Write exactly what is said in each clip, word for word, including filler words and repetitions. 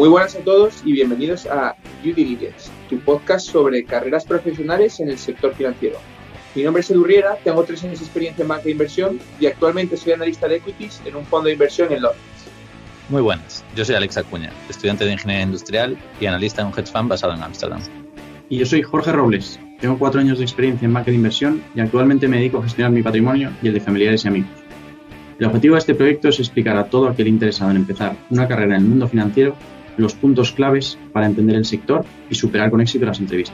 Muy buenas a todos y bienvenidos a Due Diligence, tu podcast sobre carreras profesionales en el sector financiero. Mi nombre es Edu Riera, tengo tres años de experiencia en banca de inversión y actualmente soy analista de equities en un fondo de inversión en Londres. Muy buenas, yo soy Alex Acuña, estudiante de Ingeniería Industrial y analista en un hedge fund basado en Ámsterdam. Y yo soy Jorge Robles, tengo cuatro años de experiencia en banca de inversión y actualmente me dedico a gestionar mi patrimonio y el de familiares y amigos. El objetivo de este proyecto es explicar a todo aquel interesado en empezar una carrera en el mundo financiero los puntos claves para entender el sector y superar con éxito las entrevistas.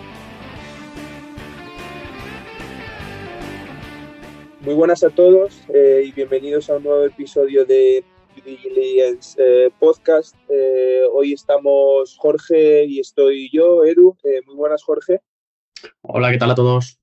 Muy buenas a todos eh, y bienvenidos a un nuevo episodio de Due Diligence eh, Podcast. Eh, hoy estamos Jorge y estoy yo, Edu. Eh, muy buenas, Jorge. Hola, ¿qué tal a todos?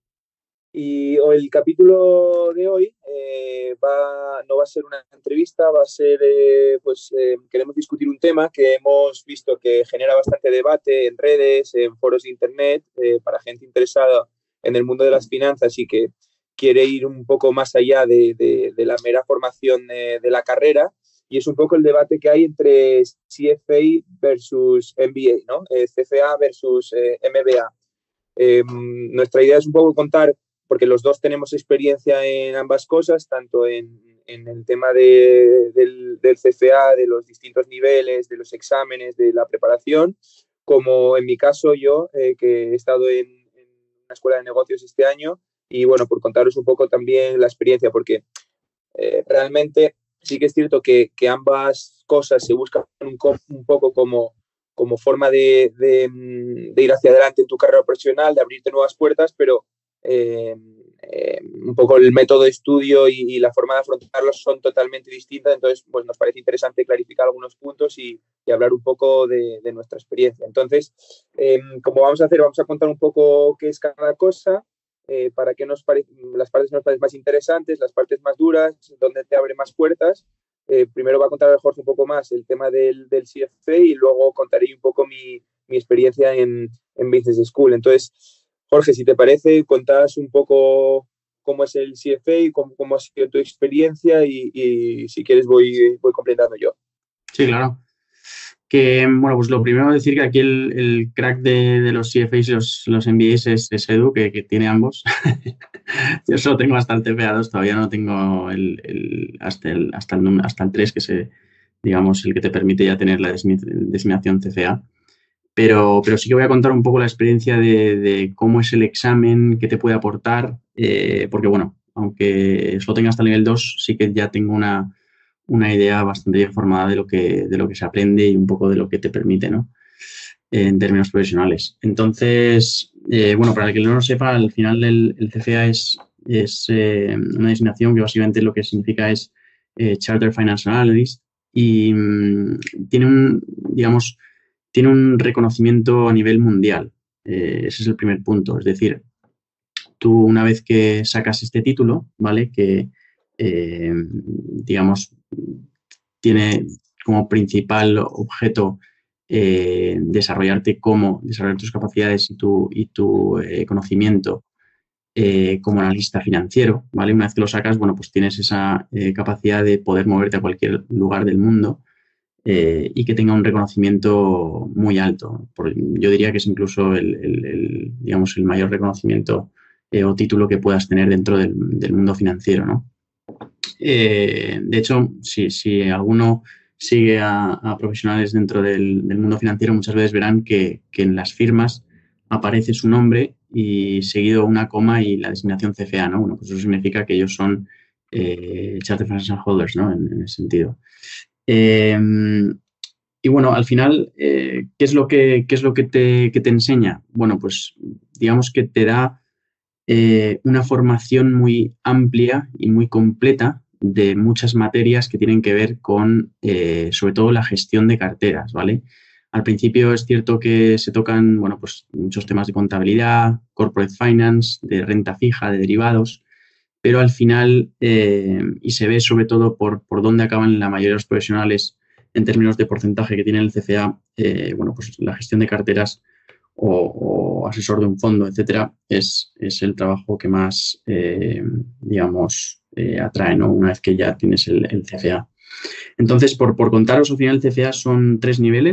Y el capítulo de hoy eh, va, no va a ser una entrevista, va a ser, eh, pues eh, queremos discutir un tema que hemos visto que genera bastante debate en redes, en foros de internet, eh, para gente interesada en el mundo de las finanzas y que quiere ir un poco más allá de, de, de la mera formación de, de la carrera. Y es un poco el debate que hay entre C F A versus M B A, ¿no? Eh, C F A versus eh, M B A. Eh, nuestra idea es un poco contar, porque los dos tenemos experiencia en ambas cosas, tanto en, en el tema de, del, del C F A, de los distintos niveles, de los exámenes, de la preparación, como en mi caso yo, eh, que he estado en, en una escuela de negocios este año, y bueno, por contaros un poco también la experiencia, porque eh, realmente sí que es cierto que, que ambas cosas se buscan un, un poco como, como forma de, de, de ir hacia adelante en tu carrera profesional, de abrirte nuevas puertas, pero Eh, eh, un poco el método de estudio y, y la forma de afrontarlos son totalmente distintas, entonces pues nos parece interesante clarificar algunos puntos y, y hablar un poco de, de nuestra experiencia. Entonces, eh, como vamos a hacer, vamos a contar un poco qué es cada cosa, eh, para qué nos pare- las partes nos parecen más interesantes, las partes más duras, dónde te abre más puertas. Eh, primero va a contar Jorge un poco más el tema del, del C F A y luego contaré un poco mi, mi experiencia en, en Business School. Entonces, Jorge, si te parece, contás un poco cómo es el C F A y cómo, cómo ha sido tu experiencia y, y si quieres voy, voy completando yo. Sí, claro. Que, bueno, pues lo primero es decir que aquí el, el crack de, de los C F As y los, los M B As es, es Edu, que, que tiene ambos. Yo solo tengo hasta el T F A dos, todavía no tengo el, el, hasta, el, hasta, el, hasta el tres, que es, digamos, el que te permite ya tener la designación C F A. Pero, pero sí que voy a contar un poco la experiencia de, de cómo es el examen, qué te puede aportar, eh, porque bueno, aunque solo tenga hasta el nivel dos, sí que ya tengo una, una idea bastante bien formada de lo que, de lo que se aprende y un poco de lo que te permite, ¿no? Eh, en términos profesionales. Entonces, eh, bueno, para el que no lo sepa, al final el, el C F A es, es eh, una designación que básicamente lo que significa es eh, Chartered Financial Analyst y mmm, tiene un, digamos, tiene un reconocimiento a nivel mundial. Eh, ese es el primer punto. Es decir, tú una vez que sacas este título, ¿vale? Que, eh, digamos, tiene como principal objeto eh, desarrollarte como, desarrollar tus capacidades y tu, y tu eh, conocimiento eh, como analista financiero, ¿vale? Una vez que lo sacas, bueno, pues tienes esa eh, capacidad de poder moverte a cualquier lugar del mundo. Eh, y que tenga un reconocimiento muy alto. Por, yo diría que es incluso el, el, el, digamos, el mayor reconocimiento eh, o título que puedas tener dentro del, del mundo financiero, ¿no? Eh, de hecho, si, si alguno sigue a, a profesionales dentro del, del mundo financiero, muchas veces verán que, que en las firmas aparece su nombre y seguido una coma y la designación C F A, ¿no? Bueno, pues eso significa que ellos son eh, Chartered Financial Holders, ¿no? En, en ese sentido. Eh, y bueno, al final, eh, ¿qué es lo que, qué es lo que te, que te enseña? Bueno, pues digamos que te da eh, una formación muy amplia y muy completa de muchas materias que tienen que ver con, eh, sobre todo, la gestión de carteras, ¿vale? Al principio es cierto que se tocan, bueno, pues muchos temas de contabilidad, corporate finance, de renta fija, de derivados, pero al final, eh, y se ve sobre todo por, por dónde acaban la mayoría de los profesionales en términos de porcentaje que tiene el C F A, eh, bueno, pues la gestión de carteras o, o asesor de un fondo, etcétera, es, es el trabajo que más, eh, digamos, eh, atrae, ¿no? Una vez que ya tienes el, el C F A. Entonces, por, por contaros, al final el C F A son tres niveles.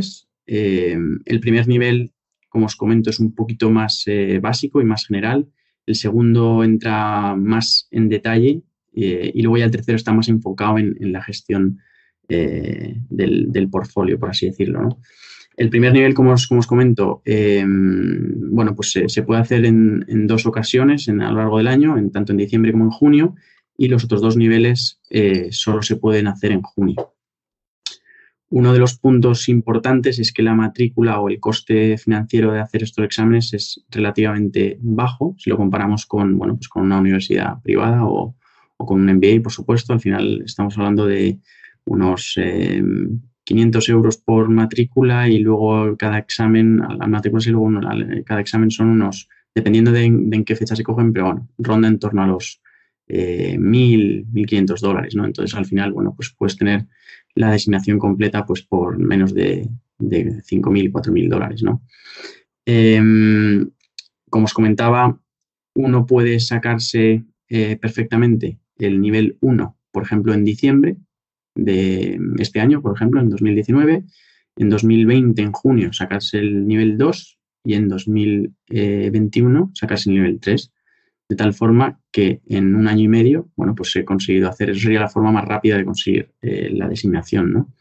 Eh, el primer nivel, como os comento, es un poquito más eh, básico y más general. El segundo entra más en detalle eh, y luego ya el tercero está más enfocado en, en la gestión eh, del, del portfolio, por así decirlo, ¿no? El primer nivel, como os, como os comento, eh, bueno, pues se, se puede hacer en, en dos ocasiones en, a lo largo del año, en, tanto en diciembre como en junio, y los otros dos niveles eh, solo se pueden hacer en junio. Uno de los puntos importantes es que la matrícula o el coste financiero de hacer estos exámenes es relativamente bajo si lo comparamos con, bueno, pues con una universidad privada o, o con un M B A, por supuesto. Al final estamos hablando de unos eh, quinientos euros por matrícula y luego cada examen, la matrícula y luego cada examen son unos, dependiendo de, de en qué fecha se cogen, pero bueno, ronda en torno a los eh, mil, mil quinientos dólares, ¿no? Entonces al final, bueno, pues puedes tener la designación completa pues por menos de, de cinco mil, cuatro mil dólares, ¿no? Eh, como os comentaba, uno puede sacarse eh, perfectamente el nivel uno, por ejemplo, en diciembre de este año, por ejemplo, en dos mil diecinueve, en dos mil veinte, en junio, sacarse el nivel dos y en dos mil veintiuno sacarse el nivel tres. De tal forma que en un año y medio, bueno, pues he conseguido hacer, eso sería la forma más rápida de conseguir eh, la designación, ¿no?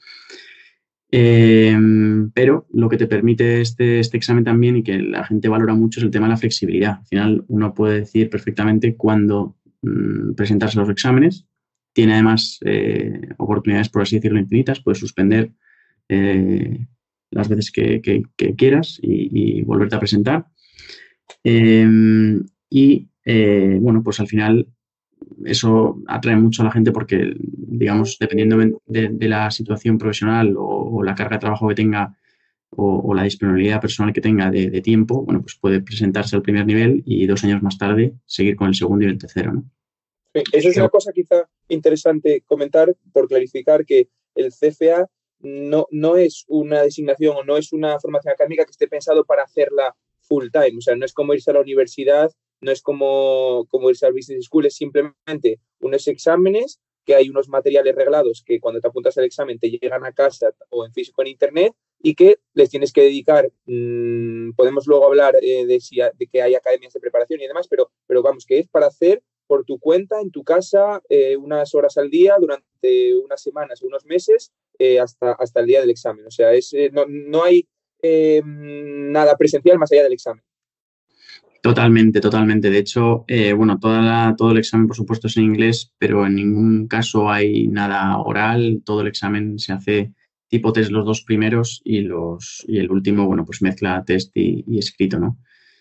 Eh, pero lo que te permite este, este examen también y que la gente valora mucho es el tema de la flexibilidad. Al final uno puede decir perfectamente cuándo mmm, presentarse los exámenes. Tiene además eh, oportunidades, por así decirlo, infinitas. Puedes suspender eh, las veces que, que, que quieras y, y volverte a presentar. Eh, y Eh, bueno, pues al final eso atrae mucho a la gente porque, digamos, dependiendo de, de la situación profesional o, o la carga de trabajo que tenga o, o la disponibilidad personal que tenga de, de tiempo, bueno, pues puede presentarse al primer nivel y dos años más tarde seguir con el segundo y el tercero, ¿no? Sí, eso es una cosa quizá interesante comentar por clarificar que el C F A no, no es una designación o no es una formación académica que esté pensado para hacerla full time, o sea, no es como irse a la universidad, no es como, como irse al business school, es simplemente unos exámenes que hay unos materiales reglados que cuando te apuntas al examen te llegan a casa o en físico en internet y que les tienes que dedicar, mmm, podemos luego hablar eh, de, si ha, de que hay academias de preparación y demás, pero, pero vamos, que es para hacer por tu cuenta, en tu casa, eh, unas horas al día durante unas semanas o unos meses eh, hasta, hasta el día del examen. O sea, es, eh, no, no hay eh, nada presencial más allá del examen. Totalmente, totalmente. De hecho, eh, bueno, toda la, todo el examen, por supuesto, es en inglés, pero en ningún caso hay nada oral. Todo el examen se hace tipo test los dos primeros y, los, y el último, bueno, pues mezcla test y, y escrito, ¿no?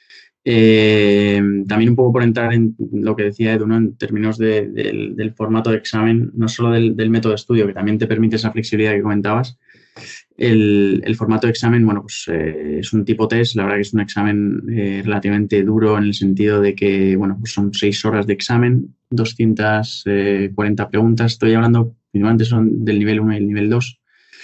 Eh, también un poco por entrar en lo que decía Edu, ¿no? En términos de, de, del, del formato de examen, no solo del, del método de estudio, que también te permite esa flexibilidad que comentabas. El, el formato de examen, bueno, pues eh, es un tipo test, la verdad que es un examen eh, relativamente duro en el sentido de que, bueno, pues son seis horas de examen, doscientas cuarenta preguntas, estoy hablando, principalmente son del nivel uno y el nivel dos,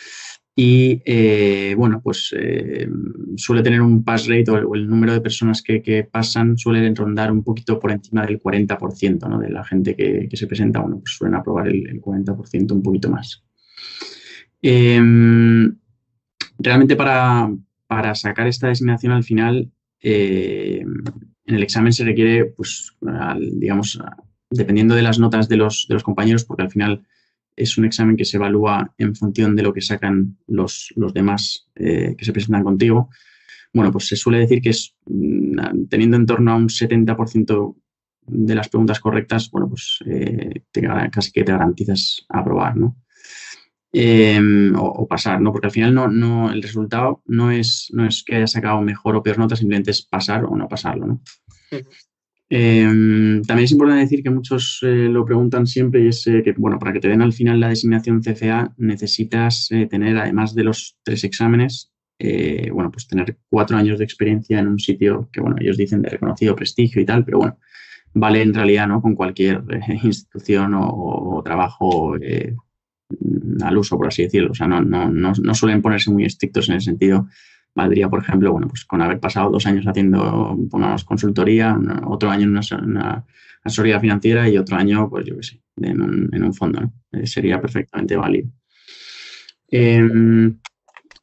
y eh, bueno, pues eh, suele tener un pass rate o el, o el número de personas que, que pasan suele rondar un poquito por encima del cuarenta por ciento, ¿no? De la gente que, que se presenta, bueno, pues suelen aprobar el, el cuarenta por ciento, un poquito más. Eh, realmente para, para sacar esta designación al final, eh, en el examen se requiere, pues, al, digamos, dependiendo de las notas de los, de los compañeros, porque al final es un examen que se evalúa en función de lo que sacan los, los demás eh, que se presentan contigo. Bueno, pues se suele decir que es teniendo en torno a un setenta por ciento de las preguntas correctas, bueno, pues eh, te, casi que te garantizas aprobar, ¿no? Eh, o, o pasar, ¿no? Porque al final no, no, el resultado no es, no es que haya sacado mejor o peor nota, simplemente es pasar o no pasarlo, ¿no? Uh-huh. Eh, también es importante decir que muchos eh, lo preguntan siempre y es eh, que, bueno, para que te den al final la designación C F A necesitas eh, tener, además de los tres exámenes, eh, bueno, pues tener cuatro años de experiencia en un sitio que, bueno, ellos dicen de reconocido prestigio y tal, pero bueno, vale en realidad, ¿no? Con cualquier eh, institución o, o trabajo eh, al uso, por así decirlo. O sea, no, no, no, no suelen ponerse muy estrictos en ese sentido. Valdría, por ejemplo, bueno, pues con haber pasado dos años haciendo, pongamos, consultoría, una, otro año en una, una asesoría financiera y otro año, pues yo qué sé, en un, en un fondo, ¿no? Eh, sería perfectamente válido. Eh,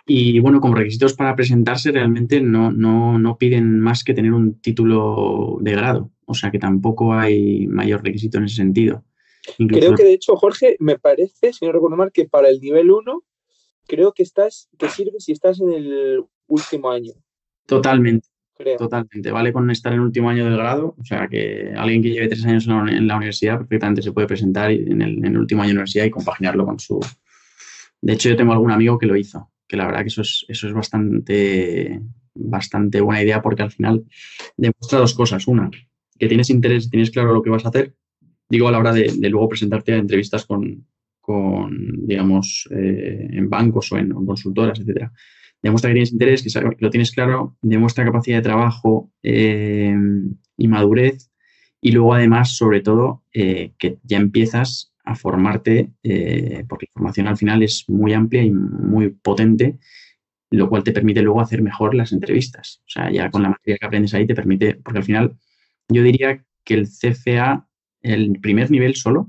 Y bueno, como requisitos para presentarse realmente no, no, no piden más que tener un título de grado, o sea que tampoco hay mayor requisito en ese sentido. Creo Incluso que de hecho, Jorge, me parece, si no recuerdo mal, que para el nivel uno creo que estás, te sirve si estás en el último año. totalmente, Creo. totalmente. Vale con estar en el último año del grado, o sea que alguien que lleve tres años en la, en la universidad perfectamente se puede presentar en el, en el último año de universidad y compaginarlo con su... De hecho, yo tengo algún amigo que lo hizo, que la verdad que eso es, eso es bastante, bastante buena idea porque al final demuestra dos cosas. Una, que tienes interés, tienes claro lo que vas a hacer. Digo, a la hora de, de luego presentarte a entrevistas con, con digamos, eh, en bancos o en, en consultoras, etcétera. Demuestra que tienes interés, que, sabes, que lo tienes claro, demuestra capacidad de trabajo eh, y madurez. Y luego, además, sobre todo, eh, que ya empiezas a formarte, eh, porque la formación al final es muy amplia y muy potente, lo cual te permite luego hacer mejor las entrevistas. O sea, ya con la materia que aprendes ahí te permite, porque al final yo diría que el C F A, el primer nivel solo,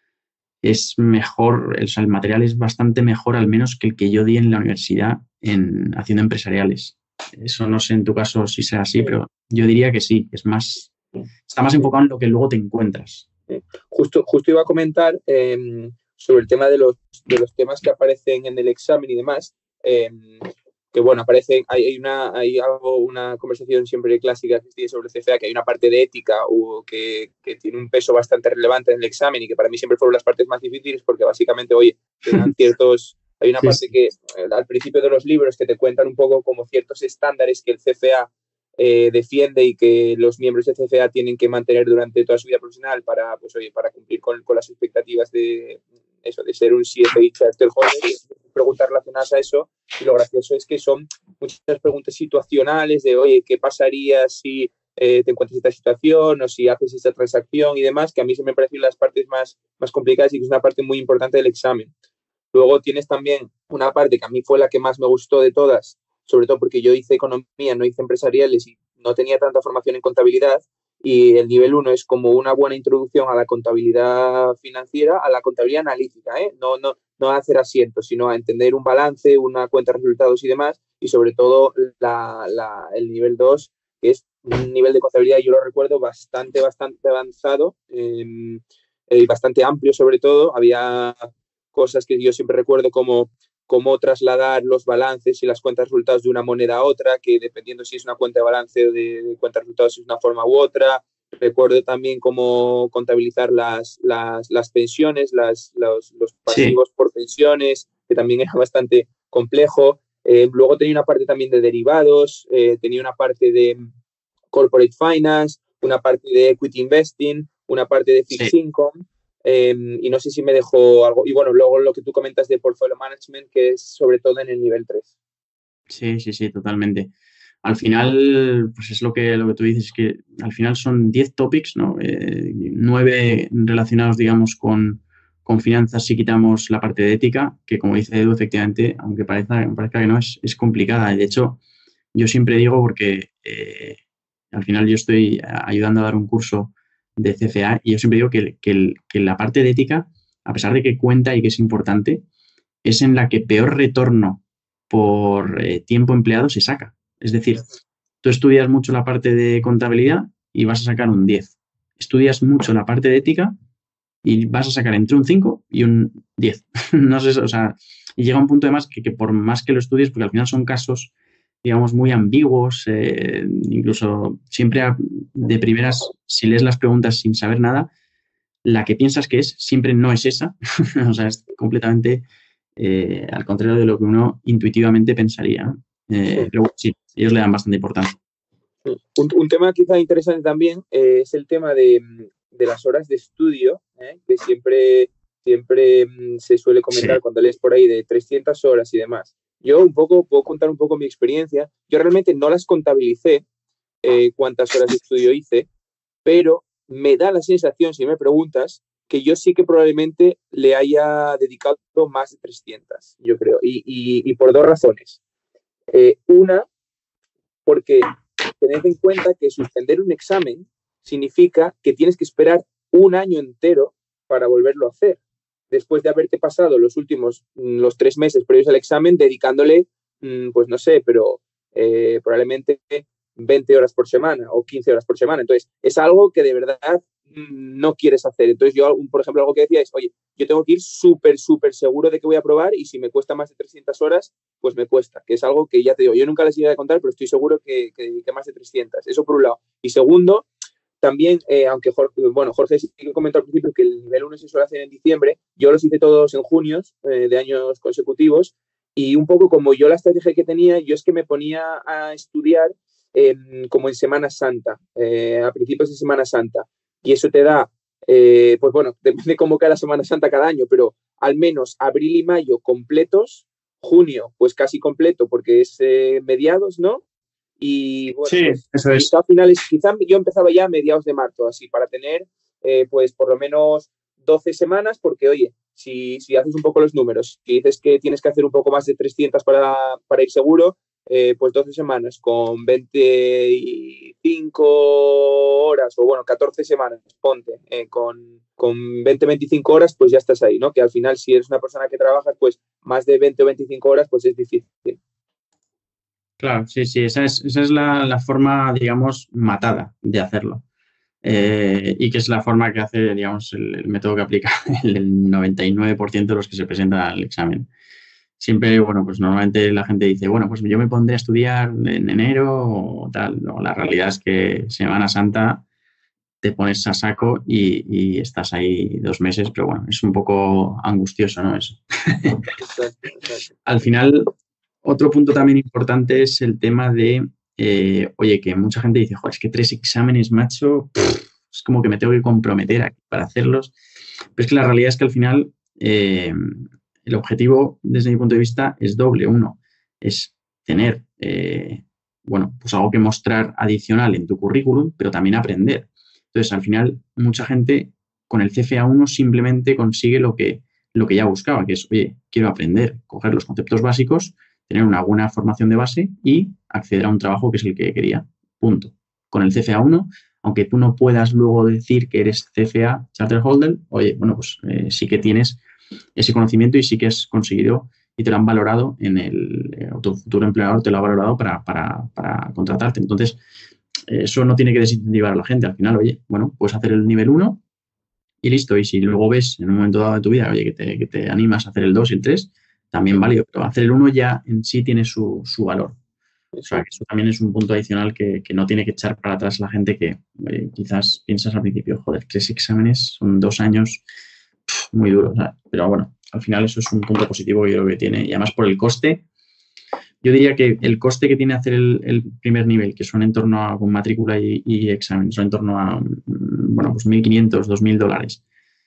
es mejor, o sea, el material es bastante mejor al menos que el que yo di en la universidad en haciendo empresariales. Eso no sé en tu caso si sea así, pero yo diría que sí, es más, está más enfocado en lo que luego te encuentras. Justo, justo iba a comentar eh, sobre el tema de los, de los temas que aparecen en el examen y demás. Eh, que bueno, aparecen, hay, hay, una, hay algo, una conversación siempre clásica que tiene sobre el C F A, que hay una parte de ética o que, que tiene un peso bastante relevante en el examen y que para mí siempre fueron las partes más difíciles porque básicamente, oye, tenían ciertos, hay una parte que eh, al principio de los libros que te cuentan un poco como ciertos estándares que el C F A Eh, defiende y que los miembros de C F A tienen que mantener durante toda su vida profesional para, pues, oye, para cumplir con, con las expectativas de, eso, de ser un C F A Charter Holder, y preguntas relacionadas a eso. Y lo gracioso es que son muchas preguntas situacionales de, oye, ¿qué pasaría si eh, te encuentras en esta situación o si haces esta transacción y demás? Que a mí se me parecen las partes más, más complicadas y que es una parte muy importante del examen. Luego tienes también una parte que a mí fue la que más me gustó de todas, sobre todo porque yo hice economía, no hice empresariales y no tenía tanta formación en contabilidad, y el nivel uno es como una buena introducción a la contabilidad financiera, a la contabilidad analítica, ¿eh? no, no, no a hacer asientos, sino a entender un balance, una cuenta de resultados y demás, y sobre todo la, la, el nivel dos, que es un nivel de contabilidad, yo lo recuerdo, bastante, bastante avanzado eh, y bastante amplio sobre todo. Había cosas que yo siempre recuerdo como cómo trasladar los balances y las cuentas de resultados de una moneda a otra, que dependiendo si es una cuenta de balance o de, de cuenta de resultados es una forma u otra. Recuerdo también cómo contabilizar las, las, las pensiones, las, los, los pasivos sí. por pensiones, que también era bastante complejo. Eh, luego tenía una parte también de derivados, eh, tenía una parte de corporate finance, una parte de equity investing, una parte de fixed sí. income. Eh, y no sé si me dejó algo. Y bueno, luego lo que tú comentas de portfolio management, que es sobre todo en el nivel tres. Sí, sí, sí, totalmente. Al final, pues es lo que, lo que tú dices, que al final son diez topics, ¿no? Eh, nueve relacionados, digamos, con, con finanzas si quitamos la parte de ética, que como dice Edu, efectivamente, aunque parezca, parezca que no, es, es complicada. De hecho, yo siempre digo, porque eh, al final yo estoy ayudando a dar un curso de C F A y yo siempre digo que, que, el, que la parte de ética, a pesar de que cuenta y que es importante, es en la que peor retorno por eh, tiempo empleado se saca. Es decir, tú estudias mucho la parte de contabilidad y vas a sacar un diez. Estudias mucho la parte de ética y vas a sacar entre un cinco y un diez. No sé, o sea, y llega un punto además que, que por más que lo estudies, porque al final son casos, digamos, muy ambiguos, eh, incluso siempre a, de primeras, si lees las preguntas sin saber nada, la que piensas que es siempre no es esa. O sea, es completamente eh, al contrario de lo que uno intuitivamente pensaría. Eh, sí. Pero bueno, sí, ellos le dan bastante importancia. Un, un tema quizá interesante también eh, es el tema de, de las horas de estudio, ¿eh? que siempre, siempre se suele comentar sí. cuando lees por ahí de trescientas horas y demás. Yo un poco puedo contar un poco mi experiencia. Yo realmente no las contabilicé eh, cuántas horas de estudio hice, pero me da la sensación, si me preguntas, que yo sí que probablemente le haya dedicado más de trescientas, yo creo, y, y, y por dos razones. Eh, una, porque tened en cuenta que suspender un examen significa que tienes que esperar un año entero para volverlo a hacer, después de haberte pasado los últimos, los tres meses previos al examen dedicándole mmm, pues no sé, pero eh, probablemente veinte horas por semana o quince horas por semana. Entonces, es algo que de verdad mmm, no quieres hacer. Entonces, yo, por ejemplo, algo que decía es, oye, yo tengo que ir súper, súper seguro de que voy a probar y si me cuesta más de trescientas horas, pues me cuesta, que es algo que ya te digo, yo nunca les iba a contar, pero estoy seguro que, que dediqué más de trescientas. Eso por un lado. Y segundo, también, eh, aunque Jorge, bueno, Jorge sí que comentó al principio que el nivel uno se suele hacer en diciembre, yo los hice todos en junio eh, de años consecutivos y un poco como yo la estrategia que tenía, yo es que me ponía a estudiar eh, como en Semana Santa, eh, a principios de Semana Santa. Y eso te da, eh, pues bueno, depende de cómo cae la Semana Santa cada año, pero al menos abril y mayo completos, junio pues casi completo porque es eh, mediados, ¿no? Y bueno, Sí, pues eso es. quizá a finales, quizá yo empezaba ya a mediados de marzo, así, para tener eh, pues por lo menos doce semanas, porque oye, si, si haces un poco los números, si dices que tienes que hacer un poco más de trescientas para, para ir seguro, eh, pues doce semanas con veinticinco horas, o bueno, catorce semanas, ponte, eh, con, con veinte, veinticinco horas, pues ya estás ahí, ¿no? Que al final, si eres una persona que trabajas, pues más de veinte o veinticinco horas, pues es difícil. Claro, sí, sí, esa es, esa es la, la forma, digamos, matada de hacerlo. Eh, y que es la forma que hace, digamos, el, el método que aplica el, el noventa y nueve por ciento de los que se presentan al examen. Siempre, bueno, pues normalmente la gente dice, bueno, pues yo me pondré a estudiar en enero o tal. No, la realidad es que Semana Santa te pones a saco y, y estás ahí dos meses, pero bueno, es un poco angustioso, ¿no? Eso. Exacto, exacto. Al final, otro punto también importante es el tema de, eh, oye, que mucha gente dice, joder, es que tres exámenes, macho, pff, es como que me tengo que comprometer aquí para hacerlos. Pero es que la realidad es que al final eh, el objetivo, desde mi punto de vista, es doble. Uno, es tener, eh, bueno, pues algo que mostrar adicional en tu currículum, pero también aprender. Entonces, al final, mucha gente con el C F A uno simplemente consigue lo que, lo que ya buscaba, que es, oye, quiero aprender, coger los conceptos básicos, tener una buena formación de base y acceder a un trabajo que es el que quería. Punto. Con el C F A uno, aunque tú no puedas luego decir que eres C F A Charter Holder, oye, bueno, pues eh, sí que tienes ese conocimiento y sí que has conseguido y te lo han valorado en el, eh, tu futuro empleador te lo ha valorado para, para, para contratarte. Entonces, eso no tiene que desincentivar a la gente. Al final, oye, bueno, puedes hacer el nivel uno y listo. Y si luego ves en un momento dado de tu vida, oye, que te, que te animas a hacer el dos y el tres, también válido. Pero hacer el uno ya en sí tiene su, su valor. O sea, que eso también es un punto adicional que, que no tiene que echar para atrás la gente que eh, quizás piensas al principio, joder, tres exámenes son dos años pff, muy duros. ¿Sabes? Pero bueno, al final eso es un punto positivo que yo creo que tiene. Y además por el coste, yo diría que el coste que tiene hacer el, el primer nivel, que son en torno a con matrícula y, y examen, son en torno a, bueno, pues mil quinientos, dos mil dólares.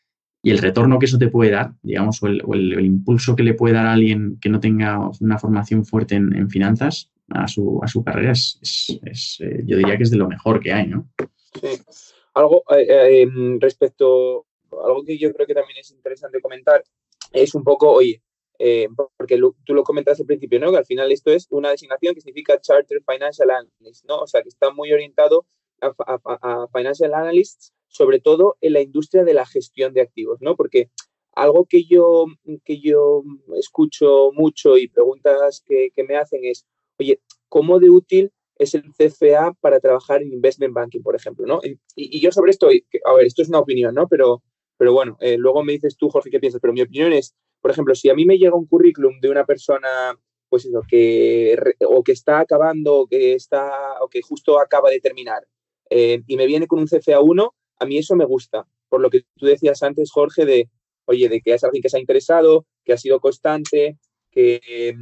Y el retorno que eso te puede dar, digamos, o el, o el, el impulso que le puede dar a alguien que no tenga una formación fuerte en, en finanzas a su, a su carrera, es, es, es eh, yo diría que es de lo mejor que hay, ¿no? Sí. Algo eh, eh, respecto, algo que yo creo que también es interesante comentar, es un poco, oye, eh, porque lo, tú lo comentaste al principio, ¿no? Que al final esto es una designación que significa Chartered Financial Analyst, ¿no? O sea, que está muy orientado a, a, a Financial Analysts, sobre todo en la industria de la gestión de activos, ¿no? Porque algo que yo, que yo escucho mucho y preguntas que, que me hacen es, oye, ¿cómo de útil es el C F A para trabajar en investment banking, por ejemplo, ¿no? Y, y yo sobre esto, a ver, esto es una opinión, ¿no? Pero, pero bueno, eh, luego me dices tú, Jorge, qué piensas, pero mi opinión es, por ejemplo, si a mí me llega un currículum de una persona, pues eso, que o que está acabando, o que está, o que justo acaba de terminar, eh, y me viene con un C F A uno, a mí eso me gusta, por lo que tú decías antes, Jorge, de, oye, de que es alguien que se ha interesado, que ha sido constante, Que,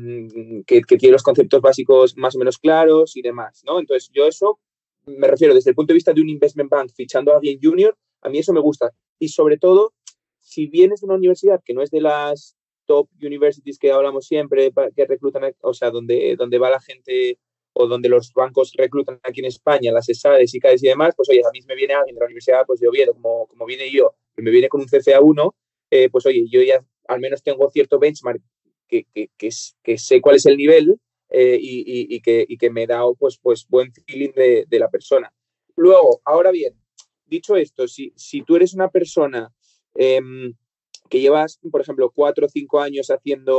que, que tiene los conceptos básicos más o menos claros y demás, ¿no? Entonces, yo eso me refiero desde el punto de vista de un investment bank fichando a alguien junior, a mí eso me gusta. Y sobre todo, si vienes de una universidad que no es de las top universities que hablamos siempre, que reclutan, o sea, donde, donde va la gente o donde los bancos reclutan aquí en España, las ESADES, ICAES y demás, pues oye, a mí me viene alguien de la Universidad pues, de Oviedo, como, como viene yo, que me viene con un C F A uno, eh, pues oye, yo ya al menos tengo cierto benchmark Que, que, que, que sé cuál es el nivel eh, y, y, y, que, y que me da pues, pues buen feeling de, de la persona. Luego, ahora bien, dicho esto, si, si tú eres una persona eh, que llevas, por ejemplo, cuatro o cinco años haciendo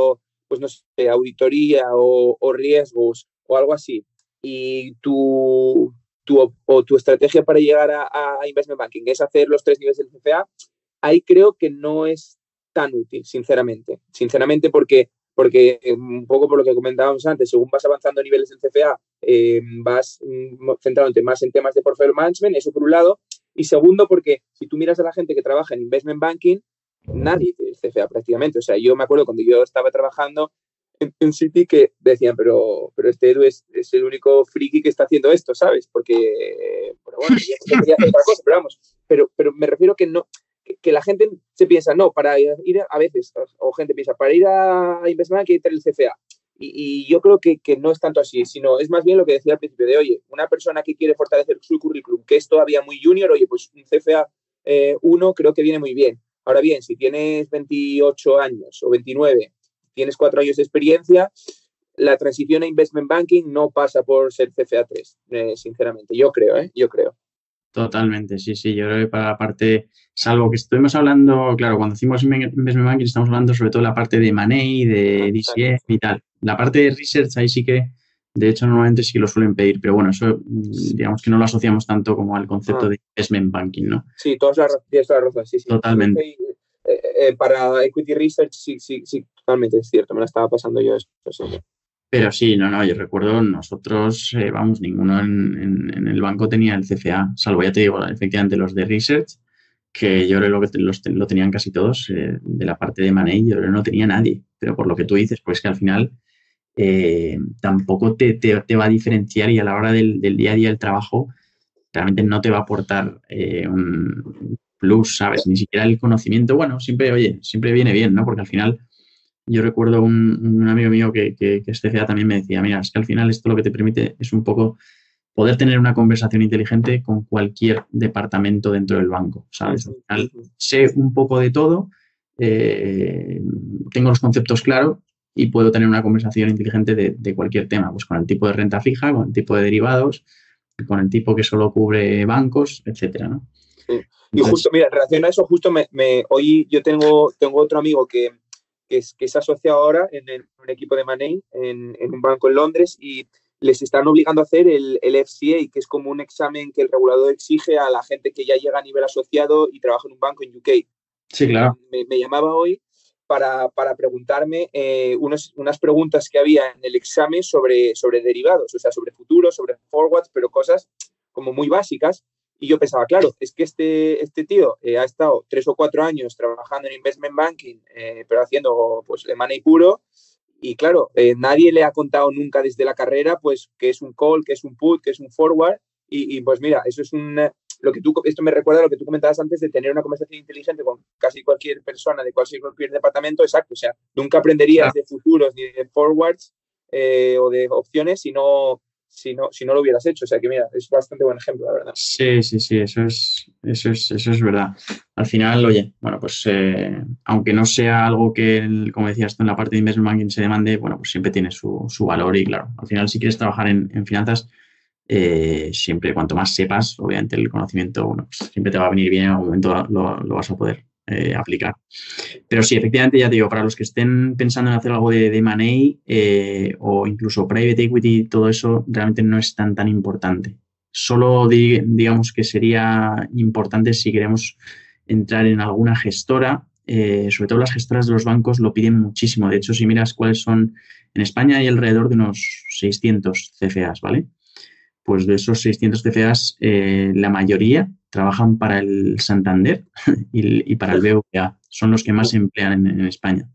pues no sé, auditoría o, o riesgos o algo así, y tu, tu, o tu estrategia para llegar a, a Investment Banking es hacer los tres niveles del C F A, ahí creo que no es tan útil, sinceramente. Sinceramente porque, porque un poco por lo que comentábamos antes, según vas avanzando a niveles del C F A, eh, vas mm, centrándote más en temas de portfolio management, eso por un lado. Y segundo, porque si tú miras a la gente que trabaja en Investment Banking, nadie tiene el C F A prácticamente. O sea, yo me acuerdo cuando yo estaba trabajando en, en Citi que decían, pero, pero este Edu es, es el único friki que está haciendo esto, ¿sabes? Porque, pero bueno, yo quería hacer otra cosa, pero vamos. Pero, pero me refiero que no, que, que la gente se piensa, no, para ir, ir a veces, o, o gente piensa, para ir a, a Investment Banking hay que tener el C F A. Y, y yo creo que, que no es tanto así, sino es más bien lo que decía al principio de, oye, una persona que quiere fortalecer su currículum, que es todavía muy junior, oye, pues un C F A uno creo que viene muy bien. Ahora bien, si tienes veintiocho años o veintinueve, tienes cuatro años de experiencia, la transición a Investment Banking no pasa por ser C F A tres, eh, sinceramente. Yo creo, ¿eh? Yo creo. Totalmente, sí, sí. Yo creo que para la parte, salvo que estuvimos hablando, claro, cuando hicimos Investment Banking estamos hablando sobre todo de la parte de Money, de D C F y tal. La parte de Research ahí sí que, de hecho, normalmente sí que lo suelen pedir, pero bueno, eso digamos que no lo asociamos tanto como al concepto ah. de Investment Banking, ¿no? Sí, todas las, tienes toda la razón, sí, sí. Totalmente. Sí, eh, eh, para Equity Research sí, sí, sí, totalmente es cierto, me la estaba pasando yo eso. Sí. Pero sí, no, no, yo recuerdo nosotros, eh, vamos, ninguno en, en, en el banco tenía el C F A, salvo ya te digo, efectivamente los de Research, que yo creo que los, lo tenían casi todos, eh, de la parte de Money, yo creo que no tenía nadie, pero por lo que tú dices, pues que al final eh, tampoco te, te, te va a diferenciar y a la hora del, del día a día del trabajo realmente no te va a aportar eh, un plus, ¿sabes? Ni siquiera el conocimiento, bueno, siempre, oye, siempre viene bien, ¿no? Porque al final yo recuerdo un, un amigo mío que, que, que es C F A también me decía, mira, es que al final esto lo que te permite es un poco poder tener una conversación inteligente con cualquier departamento dentro del banco, ¿sabes? Al final sé un poco de todo, eh, tengo los conceptos claros y puedo tener una conversación inteligente de, de cualquier tema, pues con el tipo de renta fija, con el tipo de derivados, con el tipo que solo cubre bancos, etcétera, ¿no? Sí. Y Entonces, justo, mira, en relación a eso, justo me, me hoy yo tengo, tengo otro amigo que Que es, que es asociado ahora en, el, en un equipo de Money en, en un banco en Londres y les están obligando a hacer el, el F C A, que es como un examen que el regulador exige a la gente que ya llega a nivel asociado y trabaja en un banco en U K. Sí, claro. Me, me llamaba hoy para, para preguntarme eh, unos, unas preguntas que había en el examen sobre, sobre derivados, o sea, sobre futuros, sobre forwards, pero cosas como muy básicas. Y yo pensaba, claro, es que este, este tío eh, ha estado tres o cuatro años trabajando en Investment Banking, eh, pero haciendo pues money puro. Y claro, eh, nadie le ha contado nunca desde la carrera pues qué es un call, qué es un put, qué es un forward. Y, y pues mira, eso es un... Lo que tú, esto me recuerda a lo que tú comentabas antes de tener una conversación inteligente con casi cualquier persona de cualquier, cualquier departamento. Exacto, o sea, nunca aprenderías de futuros ni de forwards eh, o de opciones si no... Si no, si no lo hubieras hecho. O sea que mira, es bastante buen ejemplo, la verdad. Sí, sí, sí, eso es, eso es, eso es verdad. Al final, oye, bueno, pues eh, aunque no sea algo que, el, como decías tú, en la parte de Investment Banking se demande, bueno, pues siempre tiene su, su valor y claro, al final si quieres trabajar en, en finanzas, eh, siempre cuanto más sepas, obviamente el conocimiento, bueno, pues siempre te va a venir bien, en algún momento lo, lo vas a poder eh, aplicar. Pero sí, efectivamente, ya te digo, para los que estén pensando en hacer algo de, de money eh, o incluso private equity, todo eso realmente no es tan, tan importante. Solo di, digamos que sería importante si queremos entrar en alguna gestora, eh, sobre todo las gestoras de los bancos lo piden muchísimo. De hecho, si miras cuáles son, en España hay alrededor de unos seiscientos C F As, ¿vale? Pues de esos seiscientos C F As, eh, la mayoría trabajan para el Santander y, y para el B V A. Son los que más se emplean en, en España.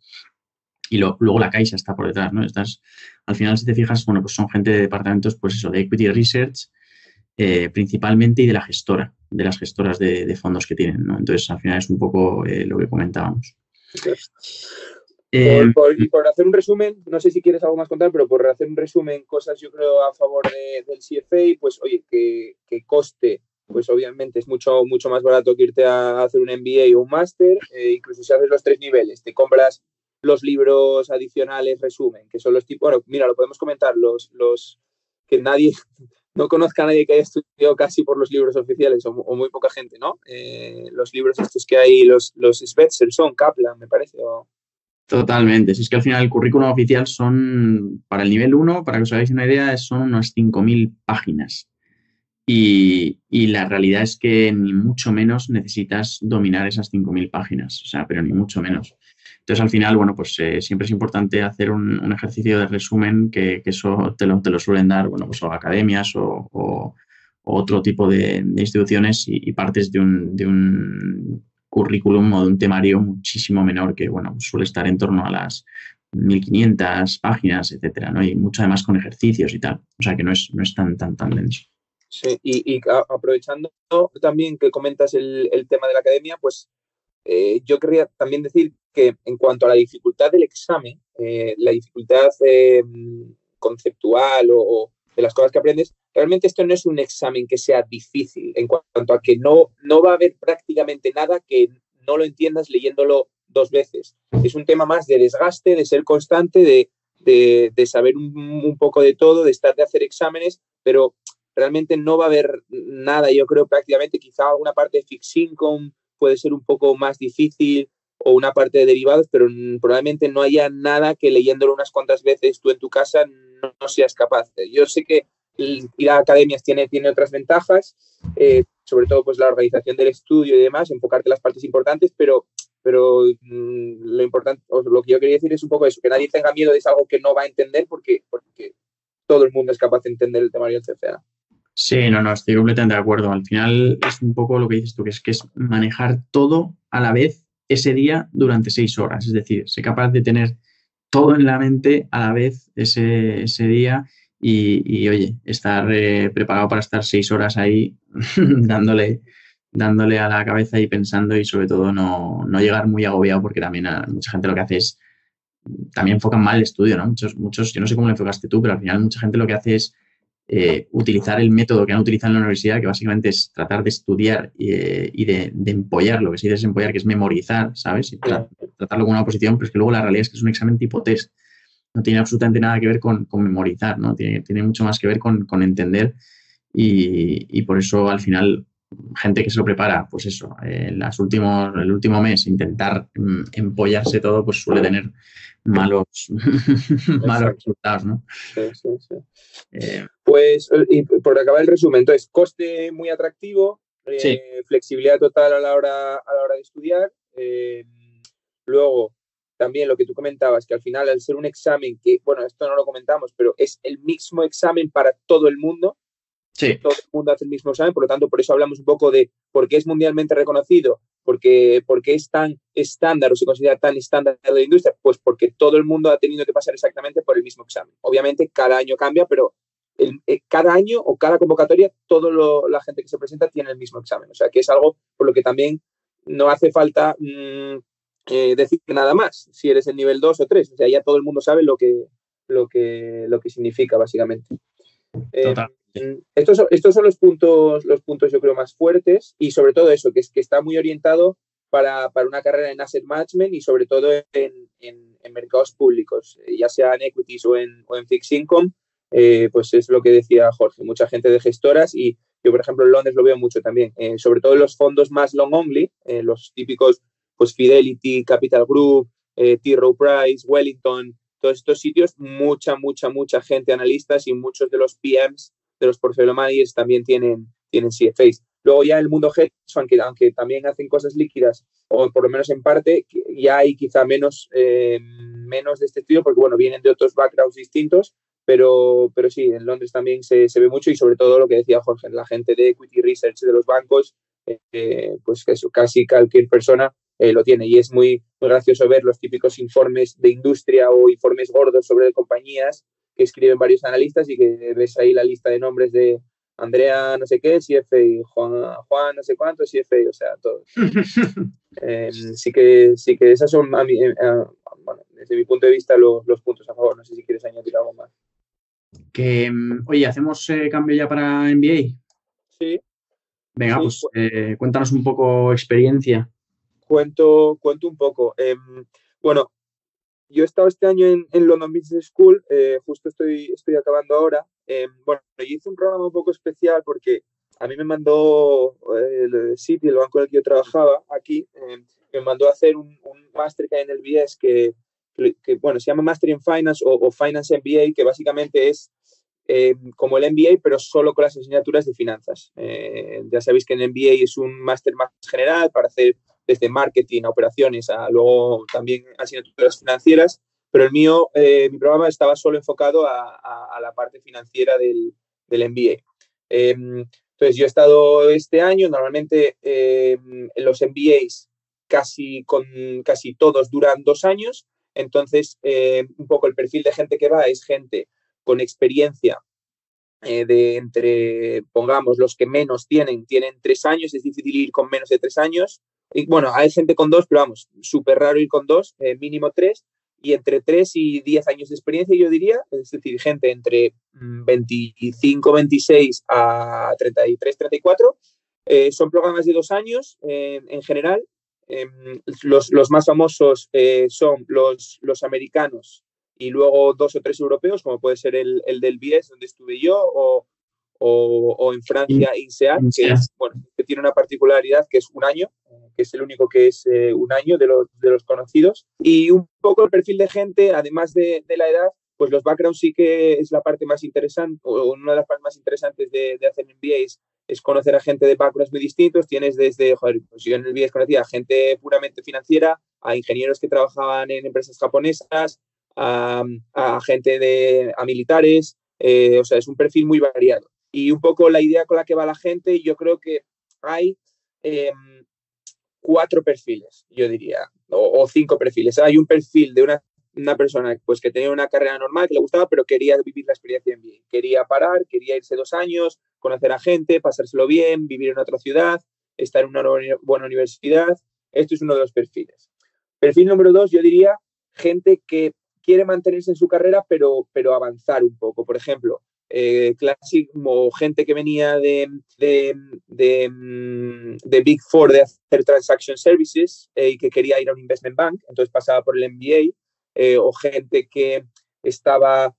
Y lo, luego la Caixa está por detrás, ¿no? Estás, al final, si te fijas, bueno, pues son gente de departamentos, pues eso, de Equity Research, eh, principalmente, y de la gestora, de las gestoras de, de fondos que tienen, ¿no? Entonces, al final es un poco eh, lo que comentábamos. Okay. Eh, por, por, y por hacer un resumen, no sé si quieres algo más contar, pero por hacer un resumen, cosas yo creo a favor de, del C F A, pues oye, que, que coste, pues obviamente es mucho, mucho más barato que irte a hacer un M B A o un máster, eh, incluso si haces los tres niveles, te compras los libros adicionales, resumen, que son los tipos, bueno, mira, lo podemos comentar, los, los que nadie, no conozca a nadie que haya estudiado casi por los libros oficiales o, o muy poca gente, ¿no? Eh, los libros estos que hay, los, los Spencer son, Kaplan, me parece, o... Totalmente. Si es que al final el currículum oficial son, para el nivel uno, para que os hagáis una idea, son unas cinco mil páginas. Y, y la realidad es que ni mucho menos necesitas dominar esas cinco mil páginas, o sea, pero ni mucho menos. Entonces, al final, bueno, pues eh, siempre es importante hacer un, un ejercicio de resumen que, que eso te lo, te lo suelen dar, bueno, pues o academias o, o- o otro tipo de, de instituciones y, y partes de un, de un currículum o de un temario muchísimo menor que, bueno, suele estar en torno a las mil quinientas páginas, etcétera, ¿no? Y mucho además con ejercicios y tal. O sea, que no es, no es tan, tan, tan denso. Sí, y, y a- aprovechando también que comentas el, el tema de la academia, pues eh, yo querría también decir que en cuanto a la dificultad del examen, eh, la dificultad eh, conceptual o, o de las cosas que aprendes, realmente esto no es un examen que sea difícil en cuanto a que no, no va a haber prácticamente nada que no lo entiendas leyéndolo dos veces. Es un tema más de desgaste, de ser constante, de, de, de saber un, un poco de todo, de estar de hacer exámenes, pero realmente no va a haber nada, yo creo prácticamente, quizá alguna parte de fixed income puede ser un poco más difícil o una parte de derivados, pero probablemente no haya nada que leyéndolo unas cuantas veces tú en tu casa no, no seas capaz. Yo sé que ir a academias tiene, tiene otras ventajas, eh, sobre todo pues la organización del estudio y demás, enfocarte en las partes importantes, pero, pero mmm, lo importante, o lo que yo quería decir es un poco eso, que nadie tenga miedo de es algo que no va a entender porque, porque todo el mundo es capaz de entender el temario del C C A. Sí, no, no, estoy completamente de acuerdo. Al final es un poco lo que dices tú, que es que es manejar todo a la vez ese día durante seis horas. Es decir, ser capaz de tener todo en la mente a la vez ese, ese día y, y, oye, estar eh, preparado para estar seis horas ahí dándole, dándole a la cabeza y pensando y sobre todo no, no llegar muy agobiado porque también a, mucha gente lo que hace es, también enfocan mal el estudio, ¿no? Muchos, muchos, yo no sé cómo lo enfocaste tú, pero al final mucha gente lo que hace es eh, utilizar el método que han utilizado en la universidad, que básicamente es tratar de estudiar eh, y de, de empollar, lo que se dice es empollar, que es memorizar, ¿sabes? Y tra tratarlo con una oposición, pero es que luego la realidad es que es un examen tipo test. No tiene absolutamente nada que ver con, con memorizar, ¿no? Tiene, tiene mucho más que ver con, con entender y, y, por eso al final gente que se lo prepara, pues eso, eh, las últimos, el último mes intentar mm, empollarse todo, pues suele tener malos, malos resultados, ¿no? Sí, sí, sí. Eh, pues, y por acabar el resumen, entonces, coste muy atractivo, eh, sí. flexibilidad total a la hora, a la hora de estudiar. Eh, luego, también lo que tú comentabas, que al final, al ser un examen que, bueno, esto no lo comentamos, pero es el mismo examen para todo el mundo. Sí. Todo el mundo hace el mismo examen, por lo tanto, por eso hablamos un poco de por qué es mundialmente reconocido, porque, porque es tan estándar o se considera tan estándar de la industria, pues porque todo el mundo ha tenido que pasar exactamente por el mismo examen. Obviamente, cada año cambia, pero el, eh, cada año o cada convocatoria, toda la gente que se presenta tiene el mismo examen. O sea, que es algo por lo que también no hace falta mmm, eh, decir nada más, si eres el nivel dos o tres. O sea, ya todo el mundo sabe lo que, lo que, lo que significa, básicamente. Total. Eh, estos, son, estos son los puntos, los puntos, yo creo, más fuertes y sobre todo eso, que es que está muy orientado para, para una carrera en asset management y sobre todo en, en, en mercados públicos, ya sea en equities o en, o en fixed income, eh, pues es lo que decía Jorge, mucha gente de gestoras y yo, por ejemplo, en Londres lo veo mucho también, eh, sobre todo en los fondos más long only, eh, los típicos pues Fidelity, Capital Group, eh, T. Rowe Price, Wellington, todos estos sitios, mucha, mucha, mucha gente, analistas y muchos de los P Ms, de los portfolio managers también tienen, tienen C F As. Luego ya el mundo hedge fund, que aunque también hacen cosas líquidas, o por lo menos en parte, ya hay quizá menos, eh, menos de este estilo, porque bueno, vienen de otros backgrounds distintos, pero, pero sí, en Londres también se, se ve mucho y sobre todo lo que decía Jorge, la gente de equity research de los bancos, eh, pues que eso, casi cualquier persona eh, lo tiene y es muy, muy gracioso ver los típicos informes de industria o informes gordos sobre compañías que escriben varios analistas y que ves ahí la lista de nombres de Andrea no sé qué, C F A, Juan, Juan no sé cuánto, C F A, o sea, todos. eh, sí, que, sí que esas son, a mí, eh, bueno, desde mi punto de vista, los, los puntos a favor. No sé si quieres añadir algo más. Que, oye, ¿hacemos eh, cambio ya para N B A? Sí. Venga, sí, pues eh, cuéntanos un poco experiencia. Cuento, cuento un poco. Eh, bueno, yo he estado este año en, en London Business School, eh, justo estoy, estoy acabando ahora. Eh, bueno, yo hice un programa un poco especial porque a mí me mandó eh, el Citi, el banco en el que yo trabajaba aquí, eh, me mandó a hacer un, un máster que hay en el B S que, que bueno, se llama Master in Finance o, o Finance M B A, que básicamente es eh, como el M B A, pero solo con las asignaturas de finanzas. Eh, ya sabéis que el M B A es un máster más general para hacer desde marketing a operaciones, a luego también asignaturas financieras, pero el mío, eh, mi programa estaba solo enfocado a, a, a la parte financiera del, del M B A. Eh, entonces, yo he estado este año, normalmente eh, los M B As casi, con, casi todos duran dos años, entonces eh, un poco el perfil de gente que va es gente con experiencia eh, de entre, pongamos, los que menos tienen, tienen tres años, es difícil ir con menos de tres años. Y, bueno, hay gente con dos, pero vamos, súper raro ir con dos, eh, mínimo tres, y entre tres y diez años de experiencia, yo diría, es decir, gente entre veinticinco, veintiséis a treinta y tres, treinta y cuatro, eh, son programas de dos años eh, en general. Eh, los, los más famosos eh, son los, los americanos y luego dos o tres europeos, como puede ser el, el del B I E S, donde estuve yo, o, o, o en Francia, INSEAD, que, es, bueno, que tiene una particularidad que es un año, que es el único que es eh, un año de los, de los conocidos. Y un poco el perfil de gente, además de, de la edad, pues los backgrounds sí que es la parte más interesante, o una de las partes más interesantes de, de hacer M B As, es conocer a gente de backgrounds muy distintos. Tienes desde, joder, pues yo en el M B A conocía a gente puramente financiera, a ingenieros que trabajaban en empresas japonesas, a, a gente de, a militares, eh, o sea, es un perfil muy variado. Y un poco la idea con la que va la gente, yo creo que hay eh, cuatro perfiles, yo diría, o, o cinco perfiles. Hay un perfil de una, una persona pues, que tenía una carrera normal, que le gustaba, pero quería vivir la experiencia bien. Quería parar, quería irse dos años, conocer a gente, pasárselo bien, vivir en otra ciudad, estar en una buena universidad. Esto es uno de los perfiles. Perfil número dos, yo diría, gente que quiere mantenerse en su carrera, pero, pero avanzar un poco. Por ejemplo, eh, clásico, gente que venía de, de, de, de Big Four de hacer Transaction Services eh, y que quería ir a un investment bank, entonces pasaba por el M B A, eh, o gente que estaba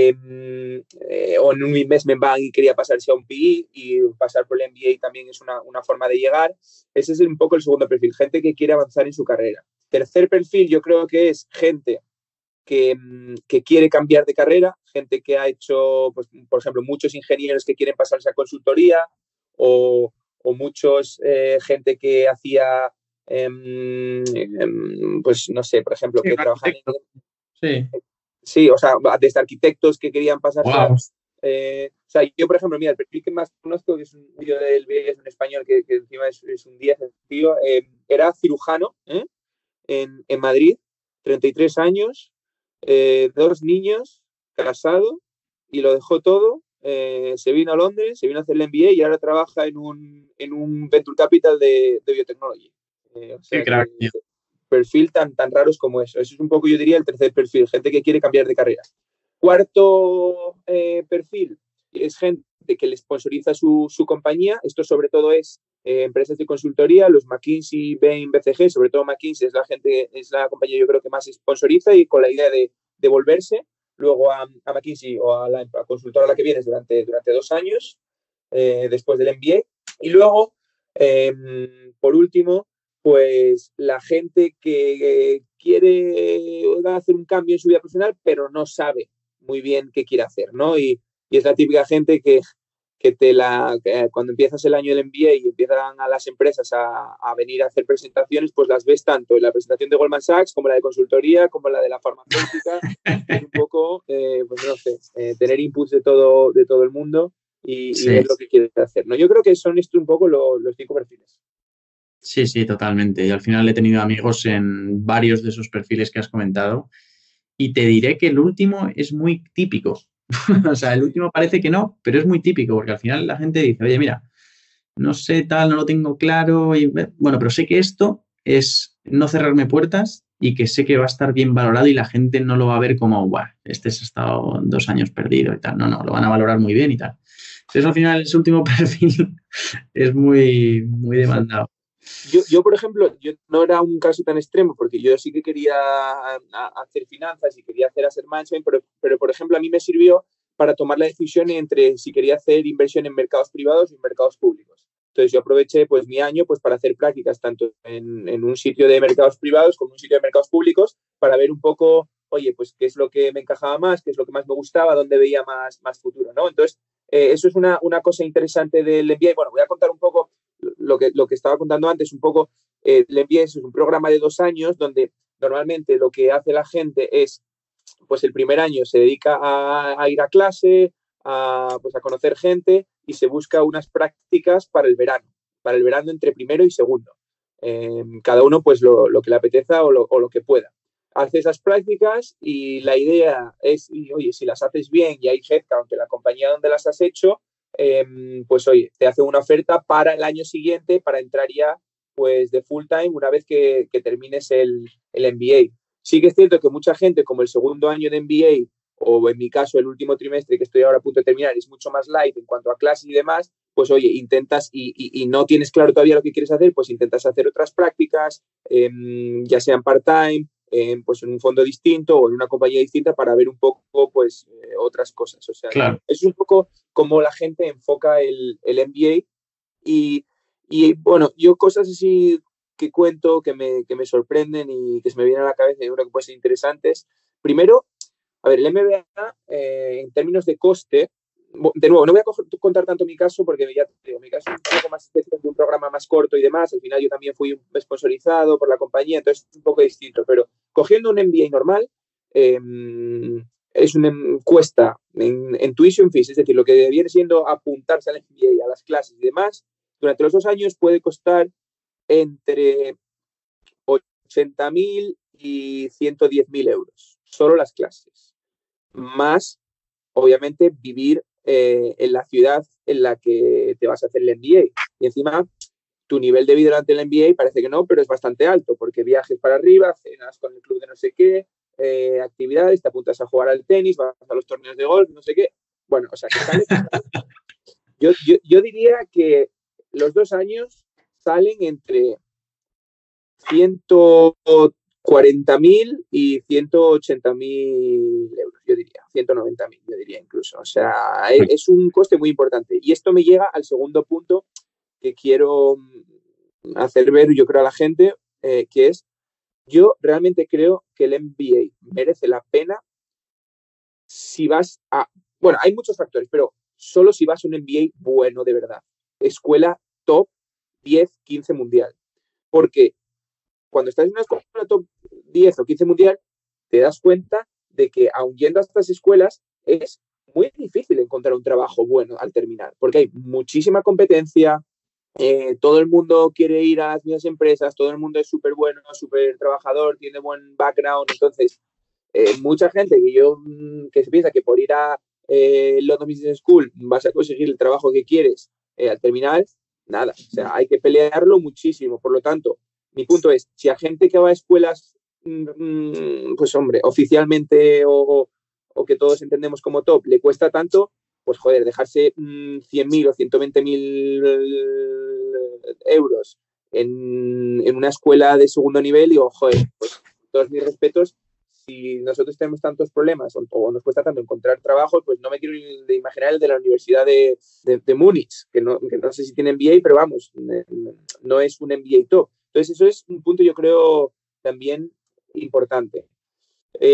de, eh, o en un investment bank y quería pasarse a un P E y pasar por el M B A también es una, una forma de llegar. Ese es un poco el segundo perfil, gente que quiere avanzar en su carrera. Tercer perfil yo creo que es gente que, que quiere cambiar de carrera, gente que ha hecho, pues, por ejemplo, muchos ingenieros que quieren pasarse a consultoría o, o muchos, eh, gente que hacía, eh, pues no sé, por ejemplo, sí, que trabajan en... Sí. Sí, o sea, desde arquitectos que querían pasarse wow. a... Eh, o sea, yo, por ejemplo, mira, el perfil que más conozco, que es un vídeo del B I E S en español, que, que encima es, es un diez, tío, eh, era cirujano ¿eh? en, en Madrid, treinta y tres años, eh, dos niños, casado, y lo dejó todo, eh, se vino a Londres, se vino a hacer el M B A y ahora trabaja en un, en un Venture Capital de, de biotecnología. Eh, o sea, Qué crack, que, perfil tan, tan raros como eso. Eso es un poco, yo diría, el tercer perfil, gente que quiere cambiar de carrera. Cuarto eh, perfil es gente que le sponsoriza su, su compañía. Esto sobre todo es eh, empresas de consultoría, los McKinsey, Bain, B C G, sobre todo McKinsey es la gente, es la compañía yo creo que más sponsoriza y con la idea de devolverse luego a, a McKinsey o a la a consultora a la que vienes durante, durante dos años eh, después del M B A. Y luego, eh, por último, pues la gente que eh, quiere hacer un cambio en su vida profesional, pero no sabe muy bien qué quiere hacer, ¿no? Y, y es la típica gente que, que te la, que cuando empiezas el año del M B A y empiezan a las empresas a, a venir a hacer presentaciones, pues las ves tanto en la presentación de Goldman Sachs como la de consultoría, como la de la farmacéutica, es un poco, eh, pues no sé, eh, tener inputs de todo, de todo el mundo y, sí. y ver lo que quieres hacer, ¿no? Yo creo que son estos un poco los, los cinco perfiles. Sí, sí, totalmente. Y al final he tenido amigos en varios de esos perfiles que has comentado y te diré que el último es muy típico. O sea, el último parece que no, pero es muy típico porque al final la gente dice, oye, mira, no sé tal, no lo tengo claro. Y, bueno, pero sé que esto es no cerrarme puertas y que sé que va a estar bien valorado y la gente no lo va a ver como, guau, este has estado dos años perdido y tal. No, no, lo van a valorar muy bien y tal. Entonces, al final, ese último perfil es muy, muy demandado. Yo, yo, por ejemplo, yo no era un caso tan extremo porque yo sí que quería a, a hacer finanzas y quería hacer asset management, pero, pero, por ejemplo, a mí me sirvió para tomar la decisión entre si quería hacer inversión en mercados privados o en mercados públicos. Entonces yo aproveché pues mi año pues para hacer prácticas tanto en, en un sitio de mercados privados como en un sitio de mercados públicos para ver un poco, oye, pues qué es lo que me encajaba más, qué es lo que más me gustaba, dónde veía más, más futuro, ¿no? Entonces, eh, eso es una, una cosa interesante del M B A. Bueno, voy a contar un poco lo que, lo que estaba contando antes, un poco, eh, el M B A es un programa de dos años donde normalmente lo que hace la gente es, pues el primer año se dedica a, a ir a clase, a, pues a conocer gente y se busca unas prácticas para el verano, para el verano entre primero y segundo. Eh, cada uno pues lo, lo que le apetezca o lo, o lo que pueda. Hace esas prácticas y la idea es, y, oye, si las haces bien y hay headcount en la compañía donde las has hecho, eh, pues oye, te hace una oferta para el año siguiente para entrar ya pues de full time una vez que, que termines el, el M B A. Sí que es cierto que mucha gente, como el segundo año de M B A, o en mi caso el último trimestre que estoy ahora a punto de terminar, es mucho más light en cuanto a clases y demás, pues oye, intentas y, y, y no tienes claro todavía lo que quieres hacer, pues intentas hacer otras prácticas, eh, ya sean part-time, eh, pues en un fondo distinto o en una compañía distinta para ver un poco pues eh, otras cosas. O sea, Claro. es un poco como la gente enfoca el, el M B A y, y bueno, yo cosas así que cuento que me, que me sorprenden y que se me vienen a la cabeza y creo que pueden ser interesantes. Primero, a ver, el M B A eh, en términos de coste, de nuevo, no voy a contar tanto mi caso porque ya te digo, mi caso es un poco más especial de un programa más corto y demás. Al final yo también fui sponsorizado por la compañía, entonces es un poco distinto. Pero cogiendo un M B A normal, eh, es una encuesta en, en tuition fees, es decir, lo que viene siendo apuntarse al M B A, a las clases y demás, durante los dos años puede costar entre ochenta mil y ciento diez mil euros, solo las clases, más obviamente vivir eh, en la ciudad en la que te vas a hacer el M B A. Y encima tu nivel de vida durante el M B A parece que no, pero es bastante alto, porque viajes para arriba, cenas con el club de no sé qué, eh, actividades, te apuntas a jugar al tenis, vas a los torneos de golf, no sé qué. Bueno, o sea, que sale. yo, yo, yo diría que los dos años salen entre ciento cuarenta mil y ciento ochenta mil euros, yo diría, ciento noventa mil, yo diría incluso. O sea, es, es un coste muy importante. Y esto me llega al segundo punto que quiero hacer ver, yo creo, a la gente, eh, que es, yo realmente creo que el M B A merece la pena si vas a... Bueno, hay muchos factores, pero solo si vas a un M B A bueno de verdad. Escuela top diez, quince mundial. Porque cuando estás en una escuela top diez o quince mundial, te das cuenta de que, aun yendo a estas escuelas, es muy difícil encontrar un trabajo bueno al terminar, porque hay muchísima competencia, eh, todo el mundo quiere ir a las mismas empresas, todo el mundo es súper bueno, súper trabajador, tiene buen background, entonces eh, mucha gente que yo que se piensa que por ir a eh, London Business School vas a conseguir el trabajo que quieres eh, al terminar, nada, o sea, hay que pelearlo muchísimo, por lo tanto, mi punto es, si a gente que va a escuelas, mmm, pues hombre, oficialmente o, o que todos entendemos como top, le cuesta tanto, pues joder, dejarse mmm, cien mil o ciento veinte mil euros en, en una escuela de segundo nivel y, oh, joder, pues todos mis respetos, si nosotros tenemos tantos problemas o, o nos cuesta tanto encontrar trabajo, pues no me quiero de imaginar el de la Universidad de, de, de Múnich, que no, que no sé si tiene M B A, pero vamos, no es un M B A top. Entonces, eso es un punto, yo creo, también importante. Eh,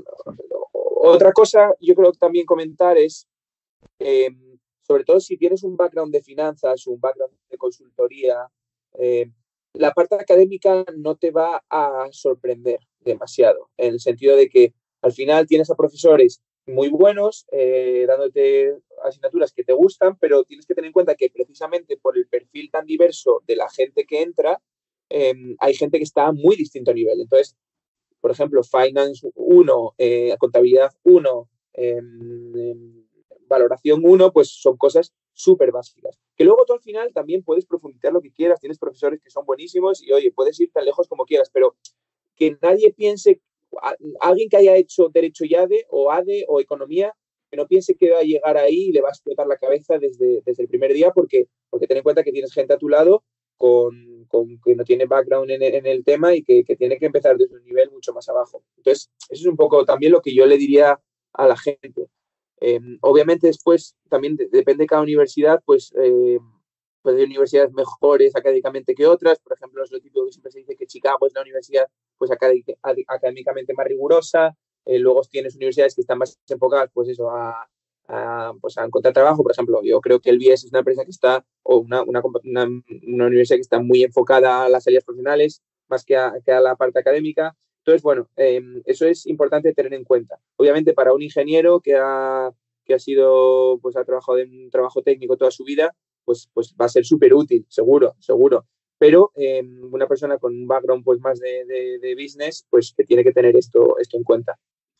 otra cosa, yo creo también comentar es, eh, sobre todo si tienes un background de finanzas, un background de consultoría, eh, la parte académica no te va a sorprender demasiado, en el sentido de que al final tienes a profesores muy buenos, eh, dándote asignaturas que te gustan, pero tienes que tener en cuenta que precisamente por el perfil tan diverso de la gente que entra, Eh, hay gente que está a muy distinto nivel. Entonces, por ejemplo, Finance uno, eh, Contabilidad uno, eh, eh, Valoración uno, pues son cosas súper básicas. Que luego tú al final también puedes profundizar lo que quieras, tienes profesores que son buenísimos y, oye, puedes ir tan lejos como quieras, pero que nadie piense, a, alguien que haya hecho Derecho y ADE o ADE o Economía, que no piense que va a llegar ahí y le va a explotar la cabeza desde, desde el primer día, porque, porque ten en cuenta que tienes gente a tu lado con, con que no tiene background en el, en el tema y que, que tiene que empezar desde un nivel mucho más abajo. Entonces, eso es un poco también lo que yo le diría a la gente. Eh, obviamente después también de, depende de cada universidad, pues eh, pues hay universidades mejores académicamente que otras. Por ejemplo, es lo típico que siempre se dice que Chicago es la universidad pues académicamente más rigurosa. Eh, luego tienes universidades que están más enfocadas pues eso, a, a, pues a encontrar trabajo. Por ejemplo, yo creo que el B S es una empresa que está, o una, una, una, una universidad que está muy enfocada a las salidas profesionales más que a, que a la parte académica. Entonces, bueno, eh, eso es importante tener en cuenta. Obviamente, para un ingeniero que ha, que ha sido, pues ha trabajado en un trabajo técnico toda su vida, pues, pues va a ser súper útil, seguro, seguro. Pero eh, una persona con un background pues más de, de, de business, pues que tiene que tener esto, esto en cuenta.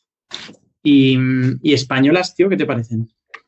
¿Y, y españolas, tío, qué te parecen?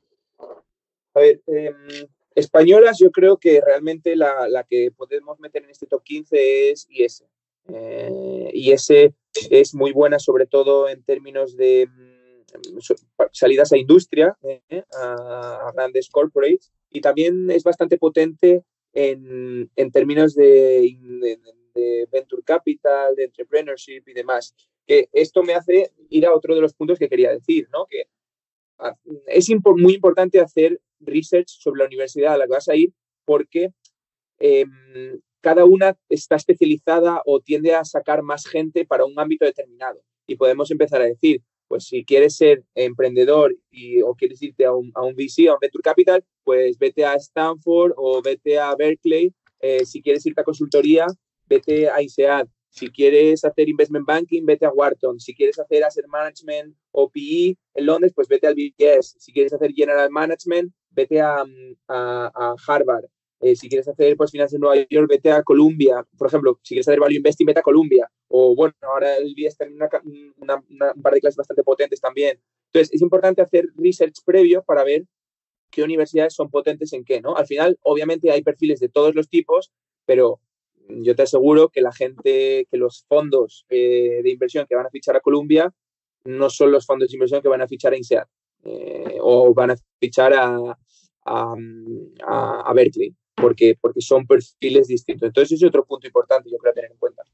A ver, eh, españolas yo creo que realmente la, la que podemos meter en este top quince es I S. Eh, I S es muy buena sobre todo en términos de mm, salidas a industria, eh, a, a grandes corporates, y también es bastante potente en, en términos de, de, de venture capital, de entrepreneurship y demás. Que esto me hace ir a otro de los puntos que quería decir, ¿no? Que es impo- muy importante hacer research sobre la universidad a la que vas a ir porque eh, cada una está especializada o tiende a sacar más gente para un ámbito determinado. Y podemos empezar a decir, pues si quieres ser emprendedor y, o quieres irte a un, a un V C, a un Venture Capital, pues vete a Stanford o vete a Berkeley. Eh, si quieres irte a consultoría, vete a INSEAD. Si quieres hacer investment banking, vete a Wharton. Si quieres hacer asset management o P E en Londres, pues vete al B S. Si quieres hacer general management, vete a, a, a Harvard. Eh, si quieres hacer pues, finanzas en Nueva York, vete a Columbia. Por ejemplo, si quieres hacer value investing, vete a Columbia. O bueno, ahora el B S tiene una, una, una, un par de clases bastante potentes también. Entonces, es importante hacer research previo para ver qué universidades son potentes en qué, ¿no? Al final, obviamente, hay perfiles de todos los tipos, pero yo te aseguro que la gente, que los fondos eh, de inversión que van a fichar a Columbia no son los fondos de inversión que van a fichar a INSEAD eh, o van a fichar a, a, a, a Berkeley, porque, porque son perfiles distintos. Entonces, ese es otro punto importante, yo creo, tener en cuenta.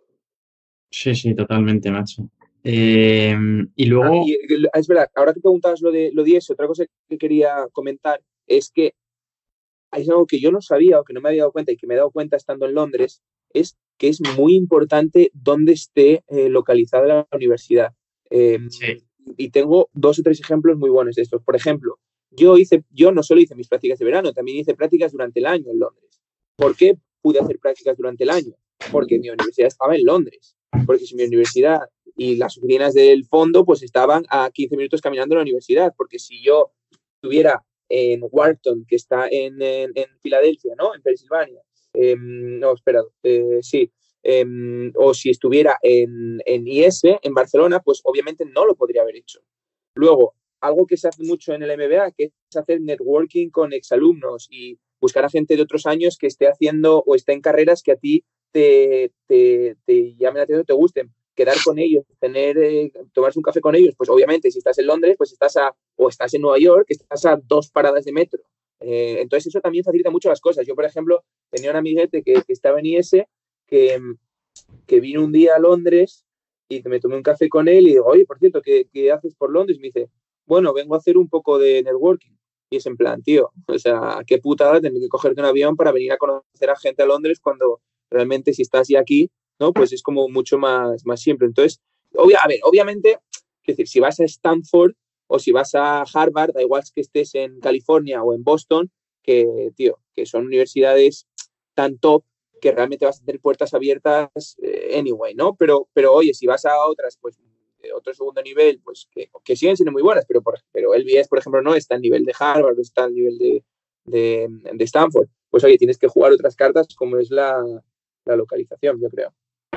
Sí, sí, totalmente, macho. Eh, y luego... Ah, y, es verdad, ahora que preguntabas lo de, lo de eso, otra cosa que quería comentar es que hay algo que yo no sabía o que no me había dado cuenta y que me he dado cuenta estando en Londres, es que es muy importante dónde esté eh, localizada la universidad. Eh, sí. Y tengo dos o tres ejemplos muy buenos de estos. Por ejemplo, yo, hice, yo no solo hice mis prácticas de verano, también hice prácticas durante el año en Londres. ¿Por qué pude hacer prácticas durante el año? Porque mi universidad estaba en Londres. Porque si mi universidad y las oficinas del fondo pues estaban a quince minutos caminando a la universidad. Porque si yo estuviera en Wharton, que está en, en, en Filadelfia, ¿no? En Pensilvania. Eh, no, espera, eh, sí. Eh, o si estuviera en, en I S, en Barcelona, pues obviamente no lo podría haber hecho. Luego, algo que se hace mucho en el M B A, que es hacer networking con exalumnos y buscar a gente de otros años que esté haciendo o esté en carreras que a ti te, te, te llamen la atención, te gusten. Quedar con ellos, tener, eh, tomarse un café con ellos, pues obviamente si estás en Londres, pues estás a, o estás en Nueva York, estás a dos paradas de metro. Eh, entonces eso también facilita mucho las cosas. Yo, por ejemplo, tenía un amiguete que, que estaba en I S, que, que vino un día a Londres y me tomé un café con él y digo, oye, por cierto, ¿qué, qué haces por Londres? Y me dice, bueno, vengo a hacer un poco de networking. Y es en plan, tío, o sea, qué putada tener que cogerte un avión para venir a conocer a gente a Londres cuando realmente si estás ya aquí, ¿no? Pues es como mucho más, más simple. Entonces, obvia, a ver, obviamente, es decir, si vas a Stanford o si vas a Harvard, da igual que estés en California o en Boston, que, tío, que son universidades tan top que realmente vas a tener puertas abiertas eh, anyway, ¿no? Pero, pero, oye, si vas a otras, pues, de otro segundo nivel, pues, que, que siguen siendo muy buenas, pero, por, pero el B S, por ejemplo, no está al nivel de Harvard, no está al nivel de, de, de Stanford. Pues, oye, tienes que jugar otras cartas como es la, la localización, yo creo.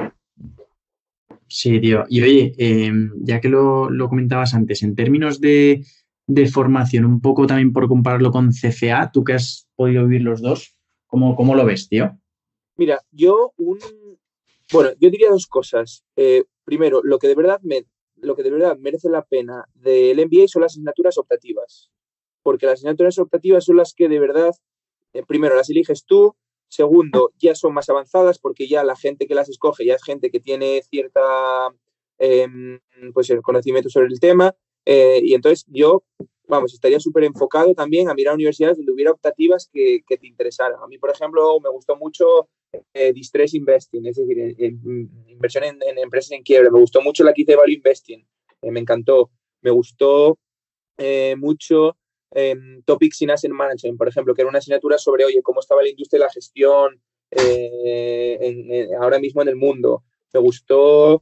Sí, tío. Y oye, eh, ya que lo, lo comentabas antes, en términos de, de formación, un poco también por compararlo con C F A, tú que has podido vivir los dos, ¿cómo, cómo lo ves, tío? Mira, yo un... Bueno, yo diría dos cosas. Eh, primero, lo que de verdad me, lo que de verdad merece la pena del M B A son las asignaturas optativas. Porque las asignaturas optativas son las que de verdad, eh, primero, las eliges tú. Segundo, ya son más avanzadas porque ya la gente que las escoge ya es gente que tiene cierta eh, pues el conocimiento sobre el tema. Eh, y entonces yo vamos, estaría súper enfocado también a mirar universidades donde hubiera optativas que, que te interesaran. A mí, por ejemplo, me gustó mucho eh, Distress Investing, es decir, en, en, inversión en, en empresas en quiebre. Me gustó mucho la que hice Value Investing, eh, me encantó. Me gustó eh, mucho eh, Topics in Asset Management, por ejemplo, que era una asignatura sobre, oye, cómo estaba la industria de la gestión eh, en, en, ahora mismo en el mundo. Me gustó...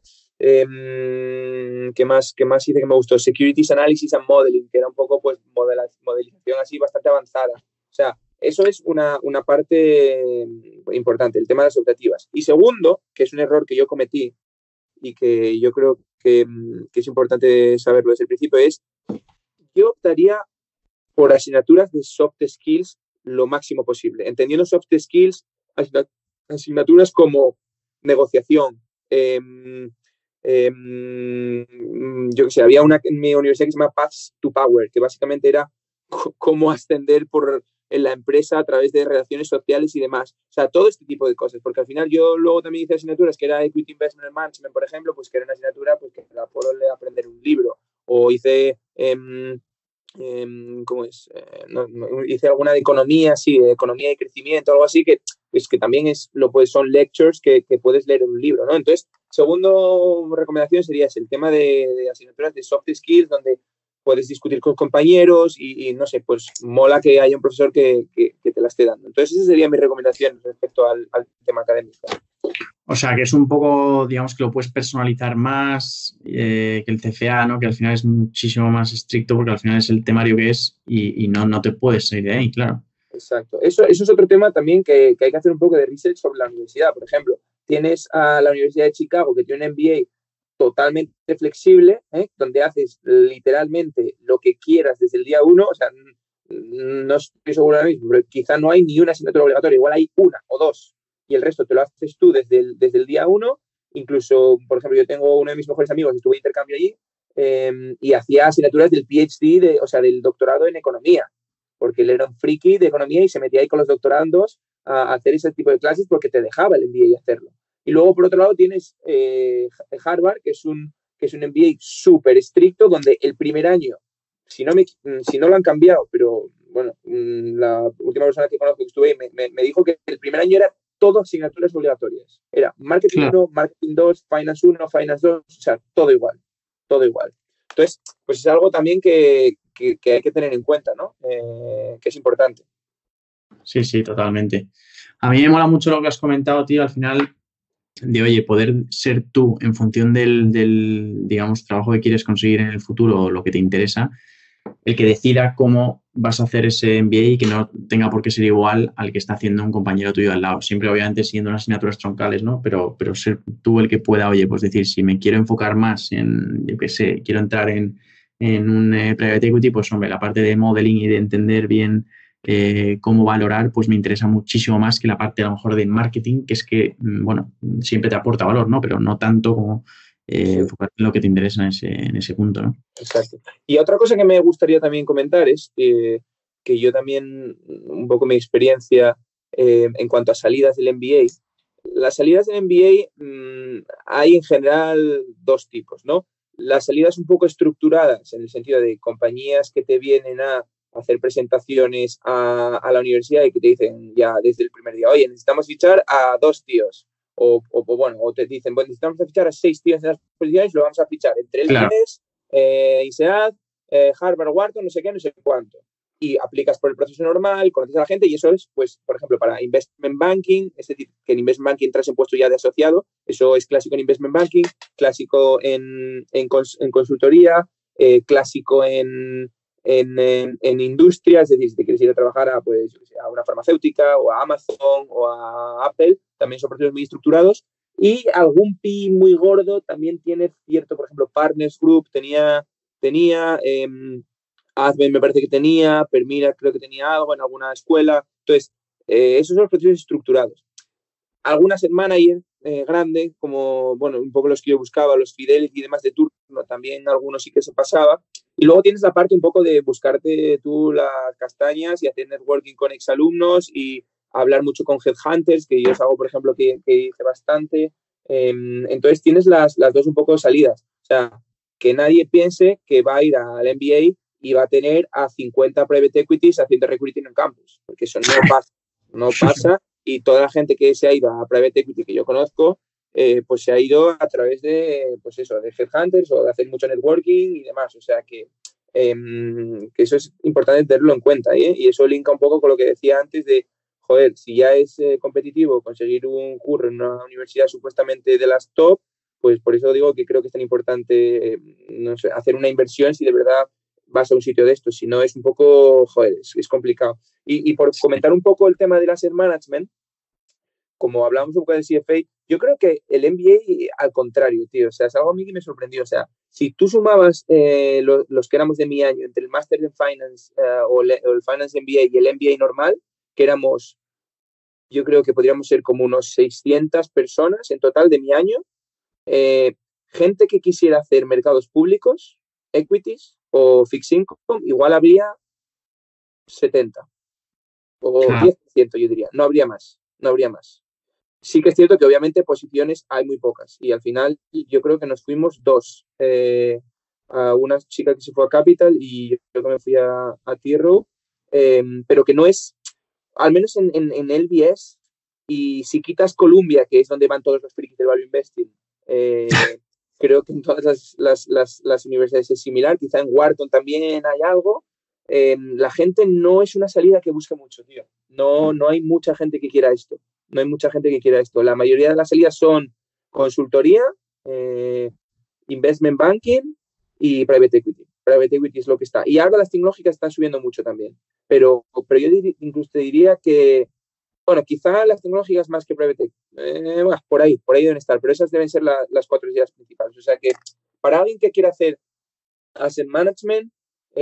Eh, ¿qué más, qué más hice que me gustó? Securities Analysis and Modeling, que era un poco pues modela, modelización así bastante avanzada. O sea, eso es una, una parte importante, el tema de las optativas. Y segundo, que es un error que yo cometí y que yo creo que, que es importante saberlo desde el principio, es yo optaría por asignaturas de soft skills lo máximo posible. Entendiendo soft skills, asignaturas como negociación, eh, Eh, yo qué sé, había una en mi universidad que se llama Paths to Power, que básicamente era c- cómo ascender por en la empresa a través de relaciones sociales y demás. O sea, todo este tipo de cosas, porque al final yo luego también hice asignaturas que era Equity Investment Management, por ejemplo, pues que era una asignatura pues, que la puedo aprender un libro. O hice... Eh, Eh, ¿cómo es? Eh, no, no, hice alguna de economía, sí, de economía y crecimiento, algo así, que, pues, que también es, lo puedes, son lectures que, que puedes leer en un libro, ¿no? Entonces, segundo recomendación sería ese, el tema de, de asignaturas de soft skills, donde puedes discutir con compañeros y, y no sé, pues mola que haya un profesor que, que, que te la esté dando. Entonces, esa sería mi recomendación respecto al, al tema académico. O sea, que es un poco, digamos, que lo puedes personalizar más eh, que el C F A, ¿no? Que al final es muchísimo más estricto porque al final es el temario que es y, y no, no te puedes salir de ahí, claro. Exacto. Eso, eso es otro tema también que, que hay que hacer un poco de research sobre la universidad. Por ejemplo, tienes a la Universidad de Chicago que tiene un M B A totalmente flexible, ¿eh? Donde haces literalmente lo que quieras desde el día uno. O sea, no estoy seguro ahora mismo, pero quizá no hay ni una asignatura obligatoria, igual hay una o dos y el resto te lo haces tú desde el, desde el día uno. Incluso, por ejemplo, yo tengo uno de mis mejores amigos, estuve de intercambio allí eh, y hacía asignaturas del P H D, de, o sea, del doctorado en economía, porque él era un friki de economía y se metía ahí con los doctorandos a hacer ese tipo de clases porque te dejaba el M B A hacerlo. Y luego, por otro lado, tienes eh, Harvard, que es un, que es un M B A súper estricto, donde el primer año, si no, me, si no lo han cambiado, pero bueno, la última persona que conozco que estuve ahí me, me, me dijo que el primer año era todo asignaturas obligatorias. Era Marketing Claro. uno, Marketing dos, Finance uno, Finance dos, o sea, todo igual, todo igual. Entonces, pues es algo también que, que, que hay que tener en cuenta, ¿no? Eh, que es importante. Sí, sí, totalmente. A mí me mola mucho lo que has comentado, tío, al final de, oye, poder ser tú en función del, del, digamos, trabajo que quieres conseguir en el futuro o lo que te interesa, el que decida cómo vas a hacer ese M B A y que no tenga por qué ser igual al que está haciendo un compañero tuyo al lado. Siempre, obviamente, siguiendo unas asignaturas troncales, ¿no? Pero, pero ser tú el que pueda, oye, pues decir, si me quiero enfocar más en, yo qué sé, quiero entrar en, en un eh, private equity, pues, hombre, la parte de modeling y de entender bien eh, cómo valorar, pues me interesa muchísimo más que la parte, a lo mejor, de marketing, que es que, bueno, siempre te aporta valor, ¿no? Pero no tanto como eh, sí. enfocarte en lo que te interesa en ese, en ese punto, ¿no? Exacto. Y otra cosa que me gustaría también comentar es eh, que yo también, un poco mi experiencia eh, en cuanto a salidas del M B A, las salidas del M B A mmm, hay en general dos tipos, ¿no? Las salidas un poco estructuradas en el sentido de compañías que te vienen a hacer presentaciones a, a la universidad y que te dicen ya desde el primer día, oye, necesitamos fichar a dos tíos. O, o, o bueno, o te dicen, bueno, necesitamos fichar a seis tíos en las posiciones y lo vamos a fichar entre el Claro. I E S, eh, I S E A D, eh, Harvard, Wharton, no sé qué, no sé cuánto. Y aplicas por el proceso normal, conoces a la gente y eso es, pues, por ejemplo, para Investment Banking, es decir, que en Investment Banking entras en puesto ya de asociado, eso es clásico en Investment Banking, clásico en, en, cons, en consultoría, eh, clásico en, en, en, en industria, es decir, si te quieres ir a trabajar a, pues, a una farmacéutica o a Amazon o a Apple, también son procesos muy estructurados. Y algún P I muy gordo también tiene cierto, por ejemplo, Partners Group tenía, tenía eh, Advent me parece que tenía, Permira creo que tenía algo en alguna escuela. Entonces, eh, esos son los procesos estructurados. Algunas en manager eh, grande, como, bueno, un poco los que yo buscaba, los Fidelity y demás de turno, también algunos sí que se pasaba. Y luego tienes la parte un poco de buscarte tú las castañas y hacer networking con exalumnos y hablar mucho con headhunters, que yo es algo, por ejemplo, que, que hice bastante. Eh, entonces tienes las, las dos un poco salidas. O sea, que nadie piense que va a ir al M B A y va a tener a cincuenta private equities haciendo recruiting en campus, porque eso no pasa, no pasa, y toda la gente que se ha ido a private equity que yo conozco, eh, pues se ha ido a través de, pues eso, de headhunters o de hacer mucho networking y demás, o sea que, eh, que eso es importante tenerlo en cuenta, ¿eh? Y eso linka un poco con lo que decía antes de, joder, si ya es eh, competitivo conseguir un curro en una universidad supuestamente de las top, pues por eso digo que creo que es tan importante, eh, no sé, hacer una inversión si de verdad vas a un sitio de estos, si no es un poco, joder, es, es complicado. Y, y por comentar un poco el tema del asset management, como hablamos un poco del C F A, yo creo que el M B A al contrario, tío, o sea, es algo a mí que me sorprendió, o sea, si tú sumabas eh, lo, los que éramos de mi año entre el Master en Finance uh, o, le, o el Finance M B A y el M B A normal, que éramos, yo creo que podríamos ser como unos seiscientas personas en total de mi año, eh, gente que quisiera hacer mercados públicos, equities o fixed income, igual habría setenta o ah. diez por ciento, yo diría, no habría más, no habría más. Sí que es cierto que obviamente posiciones hay muy pocas y al final yo creo que nos fuimos dos, eh, a una chica que se fue a Capital y yo creo que me fui a, a T Rowe, eh, pero que no es, al menos en, en, en L B S, y si quitas Columbia, que es donde van todos los frikis del value investing, eh, creo que en todas las, las, las, las universidades es similar, quizá en Wharton también hay algo. Eh, la gente no es una salida que busque mucho, tío. No, no hay mucha gente que quiera esto. No hay mucha gente que quiera esto. La mayoría de las salidas son consultoría, eh, investment banking y private equity. Private equity es lo que está. Y ahora las tecnológicas están subiendo mucho también. Pero, pero yo dir, incluso te diría que, bueno, quizá las tecnológicas más que private equity. Eh, bueno, por ahí, por ahí deben estar. Pero esas deben ser la, las cuatro ideas principales. O sea que para alguien que quiera hacer asset management,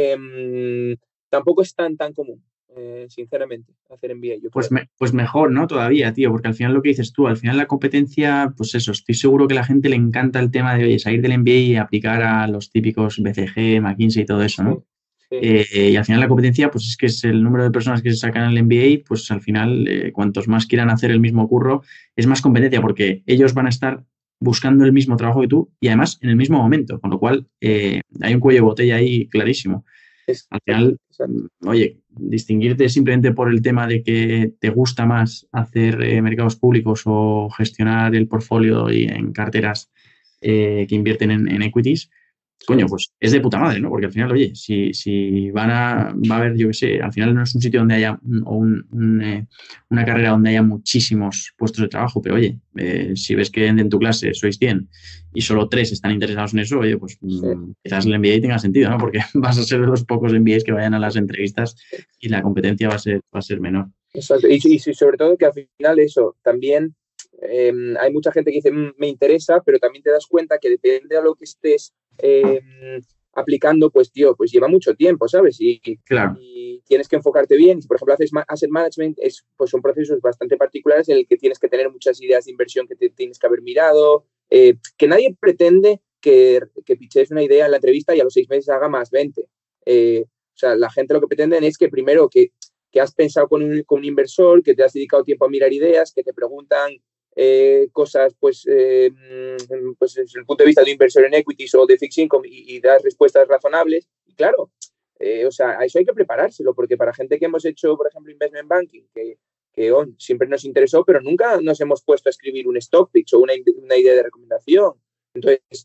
Eh, tampoco es tan, tan común, eh, sinceramente, hacer M B A. Yo pues, me, pues mejor, ¿no? Todavía, tío, porque al final lo que dices tú, al final la competencia, pues eso, estoy seguro que a la gente le encanta el tema de, oye, salir del M B A y aplicar a los típicos B C G, McKinsey y todo eso, ¿no? Sí, sí. Eh, y al final la competencia, pues es que es el número de personas que se sacan el M B A, pues al final, eh, cuantos más quieran hacer el mismo curro, es más competencia porque ellos van a estar buscando el mismo trabajo que tú y además en el mismo momento, con lo cual eh, hay un cuello de botella ahí clarísimo. Al final, oye, distinguirte simplemente por el tema de que te gusta más hacer eh, mercados públicos o gestionar el portfolio y en carteras eh, que invierten en, en equities, coño, pues es de puta madre, ¿no? Porque al final, oye, si, si van a, va a haber, yo qué sé, al final no es un sitio donde haya un, un, un, eh, una carrera donde haya muchísimos puestos de trabajo, pero oye, eh, si ves que en tu clase sois cien y solo tres están interesados en eso, oye, pues sí. mmm, quizás el M B A tenga sentido, ¿no? Porque vas a ser de los pocos M B As que vayan a las entrevistas y la competencia va a ser, va a ser menor. Exacto, y, y sobre todo que al final eso, también eh, hay mucha gente que dice, me interesa, pero también te das cuenta que depende de lo que estés Eh, aplicando, pues tío, pues lleva mucho tiempo, ¿sabes? Y, claro. y tienes que enfocarte bien. Si, por ejemplo, haces asset management, es, pues son procesos bastante particulares en el que tienes que tener muchas ideas de inversión que te tienes que haber mirado, eh, que nadie pretende que, que piches una idea en la entrevista y a los seis meses haga más veinte. Eh, o sea, la gente lo que pretenden es que primero que, que has pensado con un, con un inversor, que te has dedicado tiempo a mirar ideas, que te preguntan Eh, cosas, pues, eh, pues desde el punto de vista de un inversor en equities o de fixed income y, y das respuestas razonables. Y claro, eh, o sea, a eso hay que preparárselo, porque para gente que hemos hecho, por ejemplo, investment banking, que, que oh, siempre nos interesó, pero nunca nos hemos puesto a escribir un stock pitch o una, una idea de recomendación. Entonces,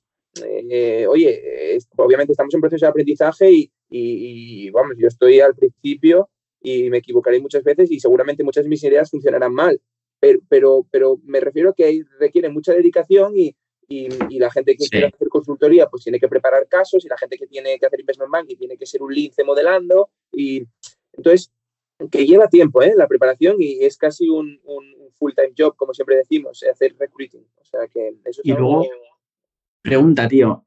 eh, oye, eh, obviamente estamos en proceso de aprendizaje y, y, y, vamos, yo estoy al principio y me equivocaré muchas veces y seguramente muchas de mis ideas funcionarán mal. Pero, pero, pero me refiero a que requiere mucha dedicación y, y, y la gente que sí. quiere hacer consultoría pues tiene que preparar casos y la gente que tiene que hacer investment banking tiene que ser un lince modelando y entonces que lleva tiempo ¿eh? La preparación y es casi un, un full-time job, como siempre decimos, hacer recruiting. O sea que eso es y algo... luego, pregunta, tío,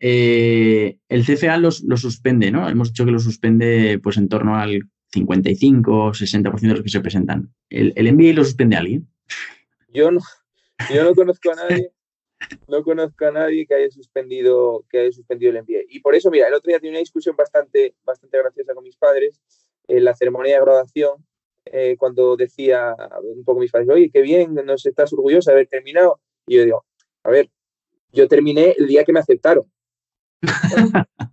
eh, el C F A los, lo suspende, ¿no? Hemos dicho que lo suspende pues en torno al cincuenta y cinco o sesenta por ciento de los que se presentan. ¿El, el M B A lo suspende alguien? Yo no, yo no conozco a nadie, no conozco a nadie que haya suspendido, que haya suspendido el M B A. Y por eso, mira, el otro día tuve una discusión bastante, bastante graciosa con mis padres en la ceremonia de graduación, eh, cuando decía un poco mis padres, oye, qué bien, nos estás orgullosa de haber terminado. Y yo digo, a ver, yo terminé el día que me aceptaron.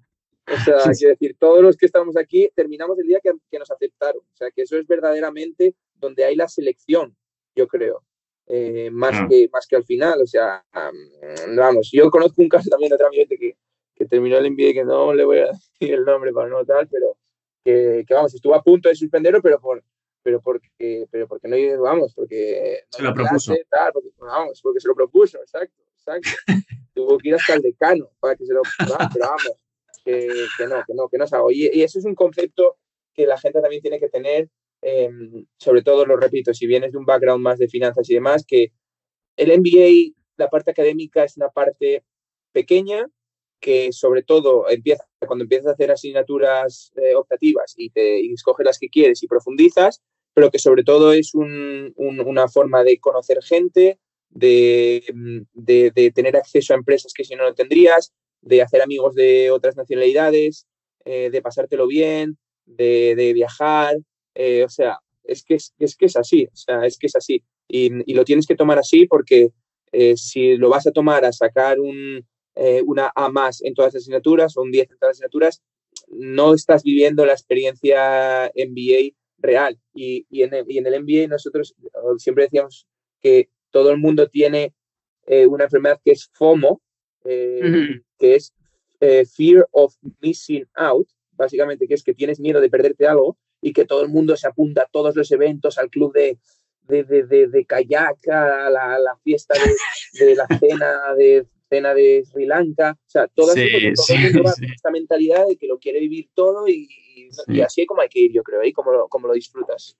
O sea, quiero decir, todos los que estamos aquí terminamos el día que, que nos aceptaron. O sea, que eso es verdaderamente donde hay la selección, yo creo. Eh, más, ah. que, más que al final. O sea, um, vamos, yo conozco un caso también de otro amiguete que, que terminó el N B A, que no le voy a decir el nombre para no tal, pero que, que vamos, estuvo a punto de suspenderlo, pero por pero porque, pero porque no, vamos, porque no se lo propuso. Clase, tal, porque, vamos, porque se lo propuso, exacto, exacto. Tuvo que ir hasta el decano para que se lo, ah, pero vamos, que, que no, que no, que no se haga. Y, y eso es un concepto que la gente también tiene que tener, eh, sobre todo, lo repito, si vienes de un background más de finanzas y demás, que el N B A, la parte académica es una parte pequeña, que sobre todo empieza cuando empiezas a hacer asignaturas eh, optativas y, te, y escoges las que quieres y profundizas, pero que sobre todo es un, un, una forma de conocer gente, de, de, de tener acceso a empresas que si no lo tendrías, de hacer amigos de otras nacionalidades, eh, de pasártelo bien, de, de viajar, eh, o sea, es que es, es que es así, o sea, es que es así. Y, y lo tienes que tomar así porque eh, si lo vas a tomar a sacar un, eh, una A más en todas las asignaturas o un diez en todas las asignaturas, no estás viviendo la experiencia N B A real. Y, y, en el, y en el N B A nosotros siempre decíamos que todo el mundo tiene eh, una enfermedad que es FOMO, eh, uh-huh. que es eh, Fear of Missing Out, básicamente, que es que tienes miedo de perderte algo y que todo el mundo se apunta a todos los eventos, al club de, de, de, de, de kayak, a la, a la fiesta de, de la cena de, cena de Sri Lanka. O sea, todo, sí, eso, todo sí, el mundo va sí. con esta mentalidad de que lo quiere vivir todo y, y, sí. y así es como hay que ir, yo creo, y como lo, como lo disfrutas.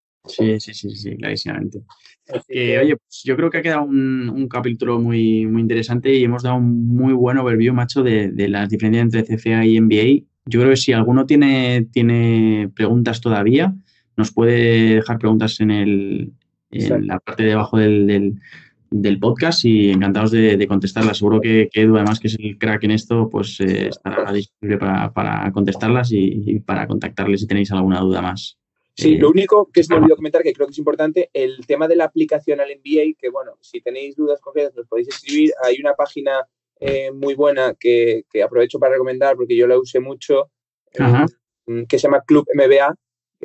Sí, sí, sí, sí, clarísimamente. Que, oye, pues yo creo que ha quedado un, un capítulo muy, muy interesante y hemos dado un muy buen overview, macho, de, de las diferencias entre C F A y N B A. Yo creo que si alguno tiene, tiene preguntas todavía, nos puede dejar preguntas en, el, en la parte de abajo del, del, del podcast y encantados de, de contestarlas. Seguro que, que Edu, además, que es el crack en esto, pues eh, estará disponible para, para contestarlas y, y para contactarle si tenéis alguna duda más. Sí, lo único que se me olvidó comentar, que creo que es importante, el tema de la aplicación al N B A, que bueno, si tenéis dudas concretas nos podéis escribir. Hay una página eh, muy buena que, que aprovecho para recomendar porque yo la usé mucho, eh, que se llama Club M B A,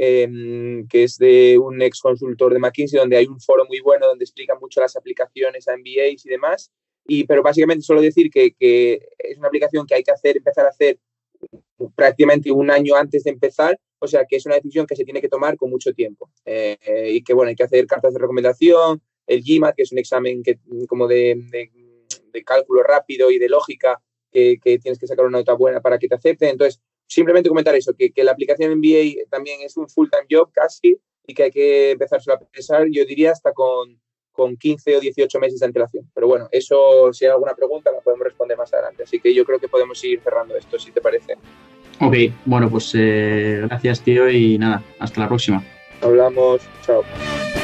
eh, que es de un ex consultor de McKinsey, donde hay un foro muy bueno donde explican mucho las aplicaciones a N B As y demás. Y, pero básicamente solo decir que, que es una aplicación que hay que hacer, empezar a hacer prácticamente un año antes de empezar, o sea que es una decisión que se tiene que tomar con mucho tiempo eh, eh, y que bueno, hay que hacer cartas de recomendación, el GMAT, que es un examen que, como de, de, de cálculo rápido y de lógica, que, que tienes que sacar una nota buena para que te acepten. Entonces, simplemente comentar eso, que, que la aplicación N B A también es un full-time job casi y que hay que empezarse a pensar, yo diría, hasta con, con quince o dieciocho meses de antelación. Pero bueno, eso, si hay alguna pregunta, la podemos responder más adelante. Así que yo creo que podemos ir cerrando esto, si te parece. Ok, bueno, pues eh, gracias, tío, y nada, hasta la próxima. Hablamos, chao.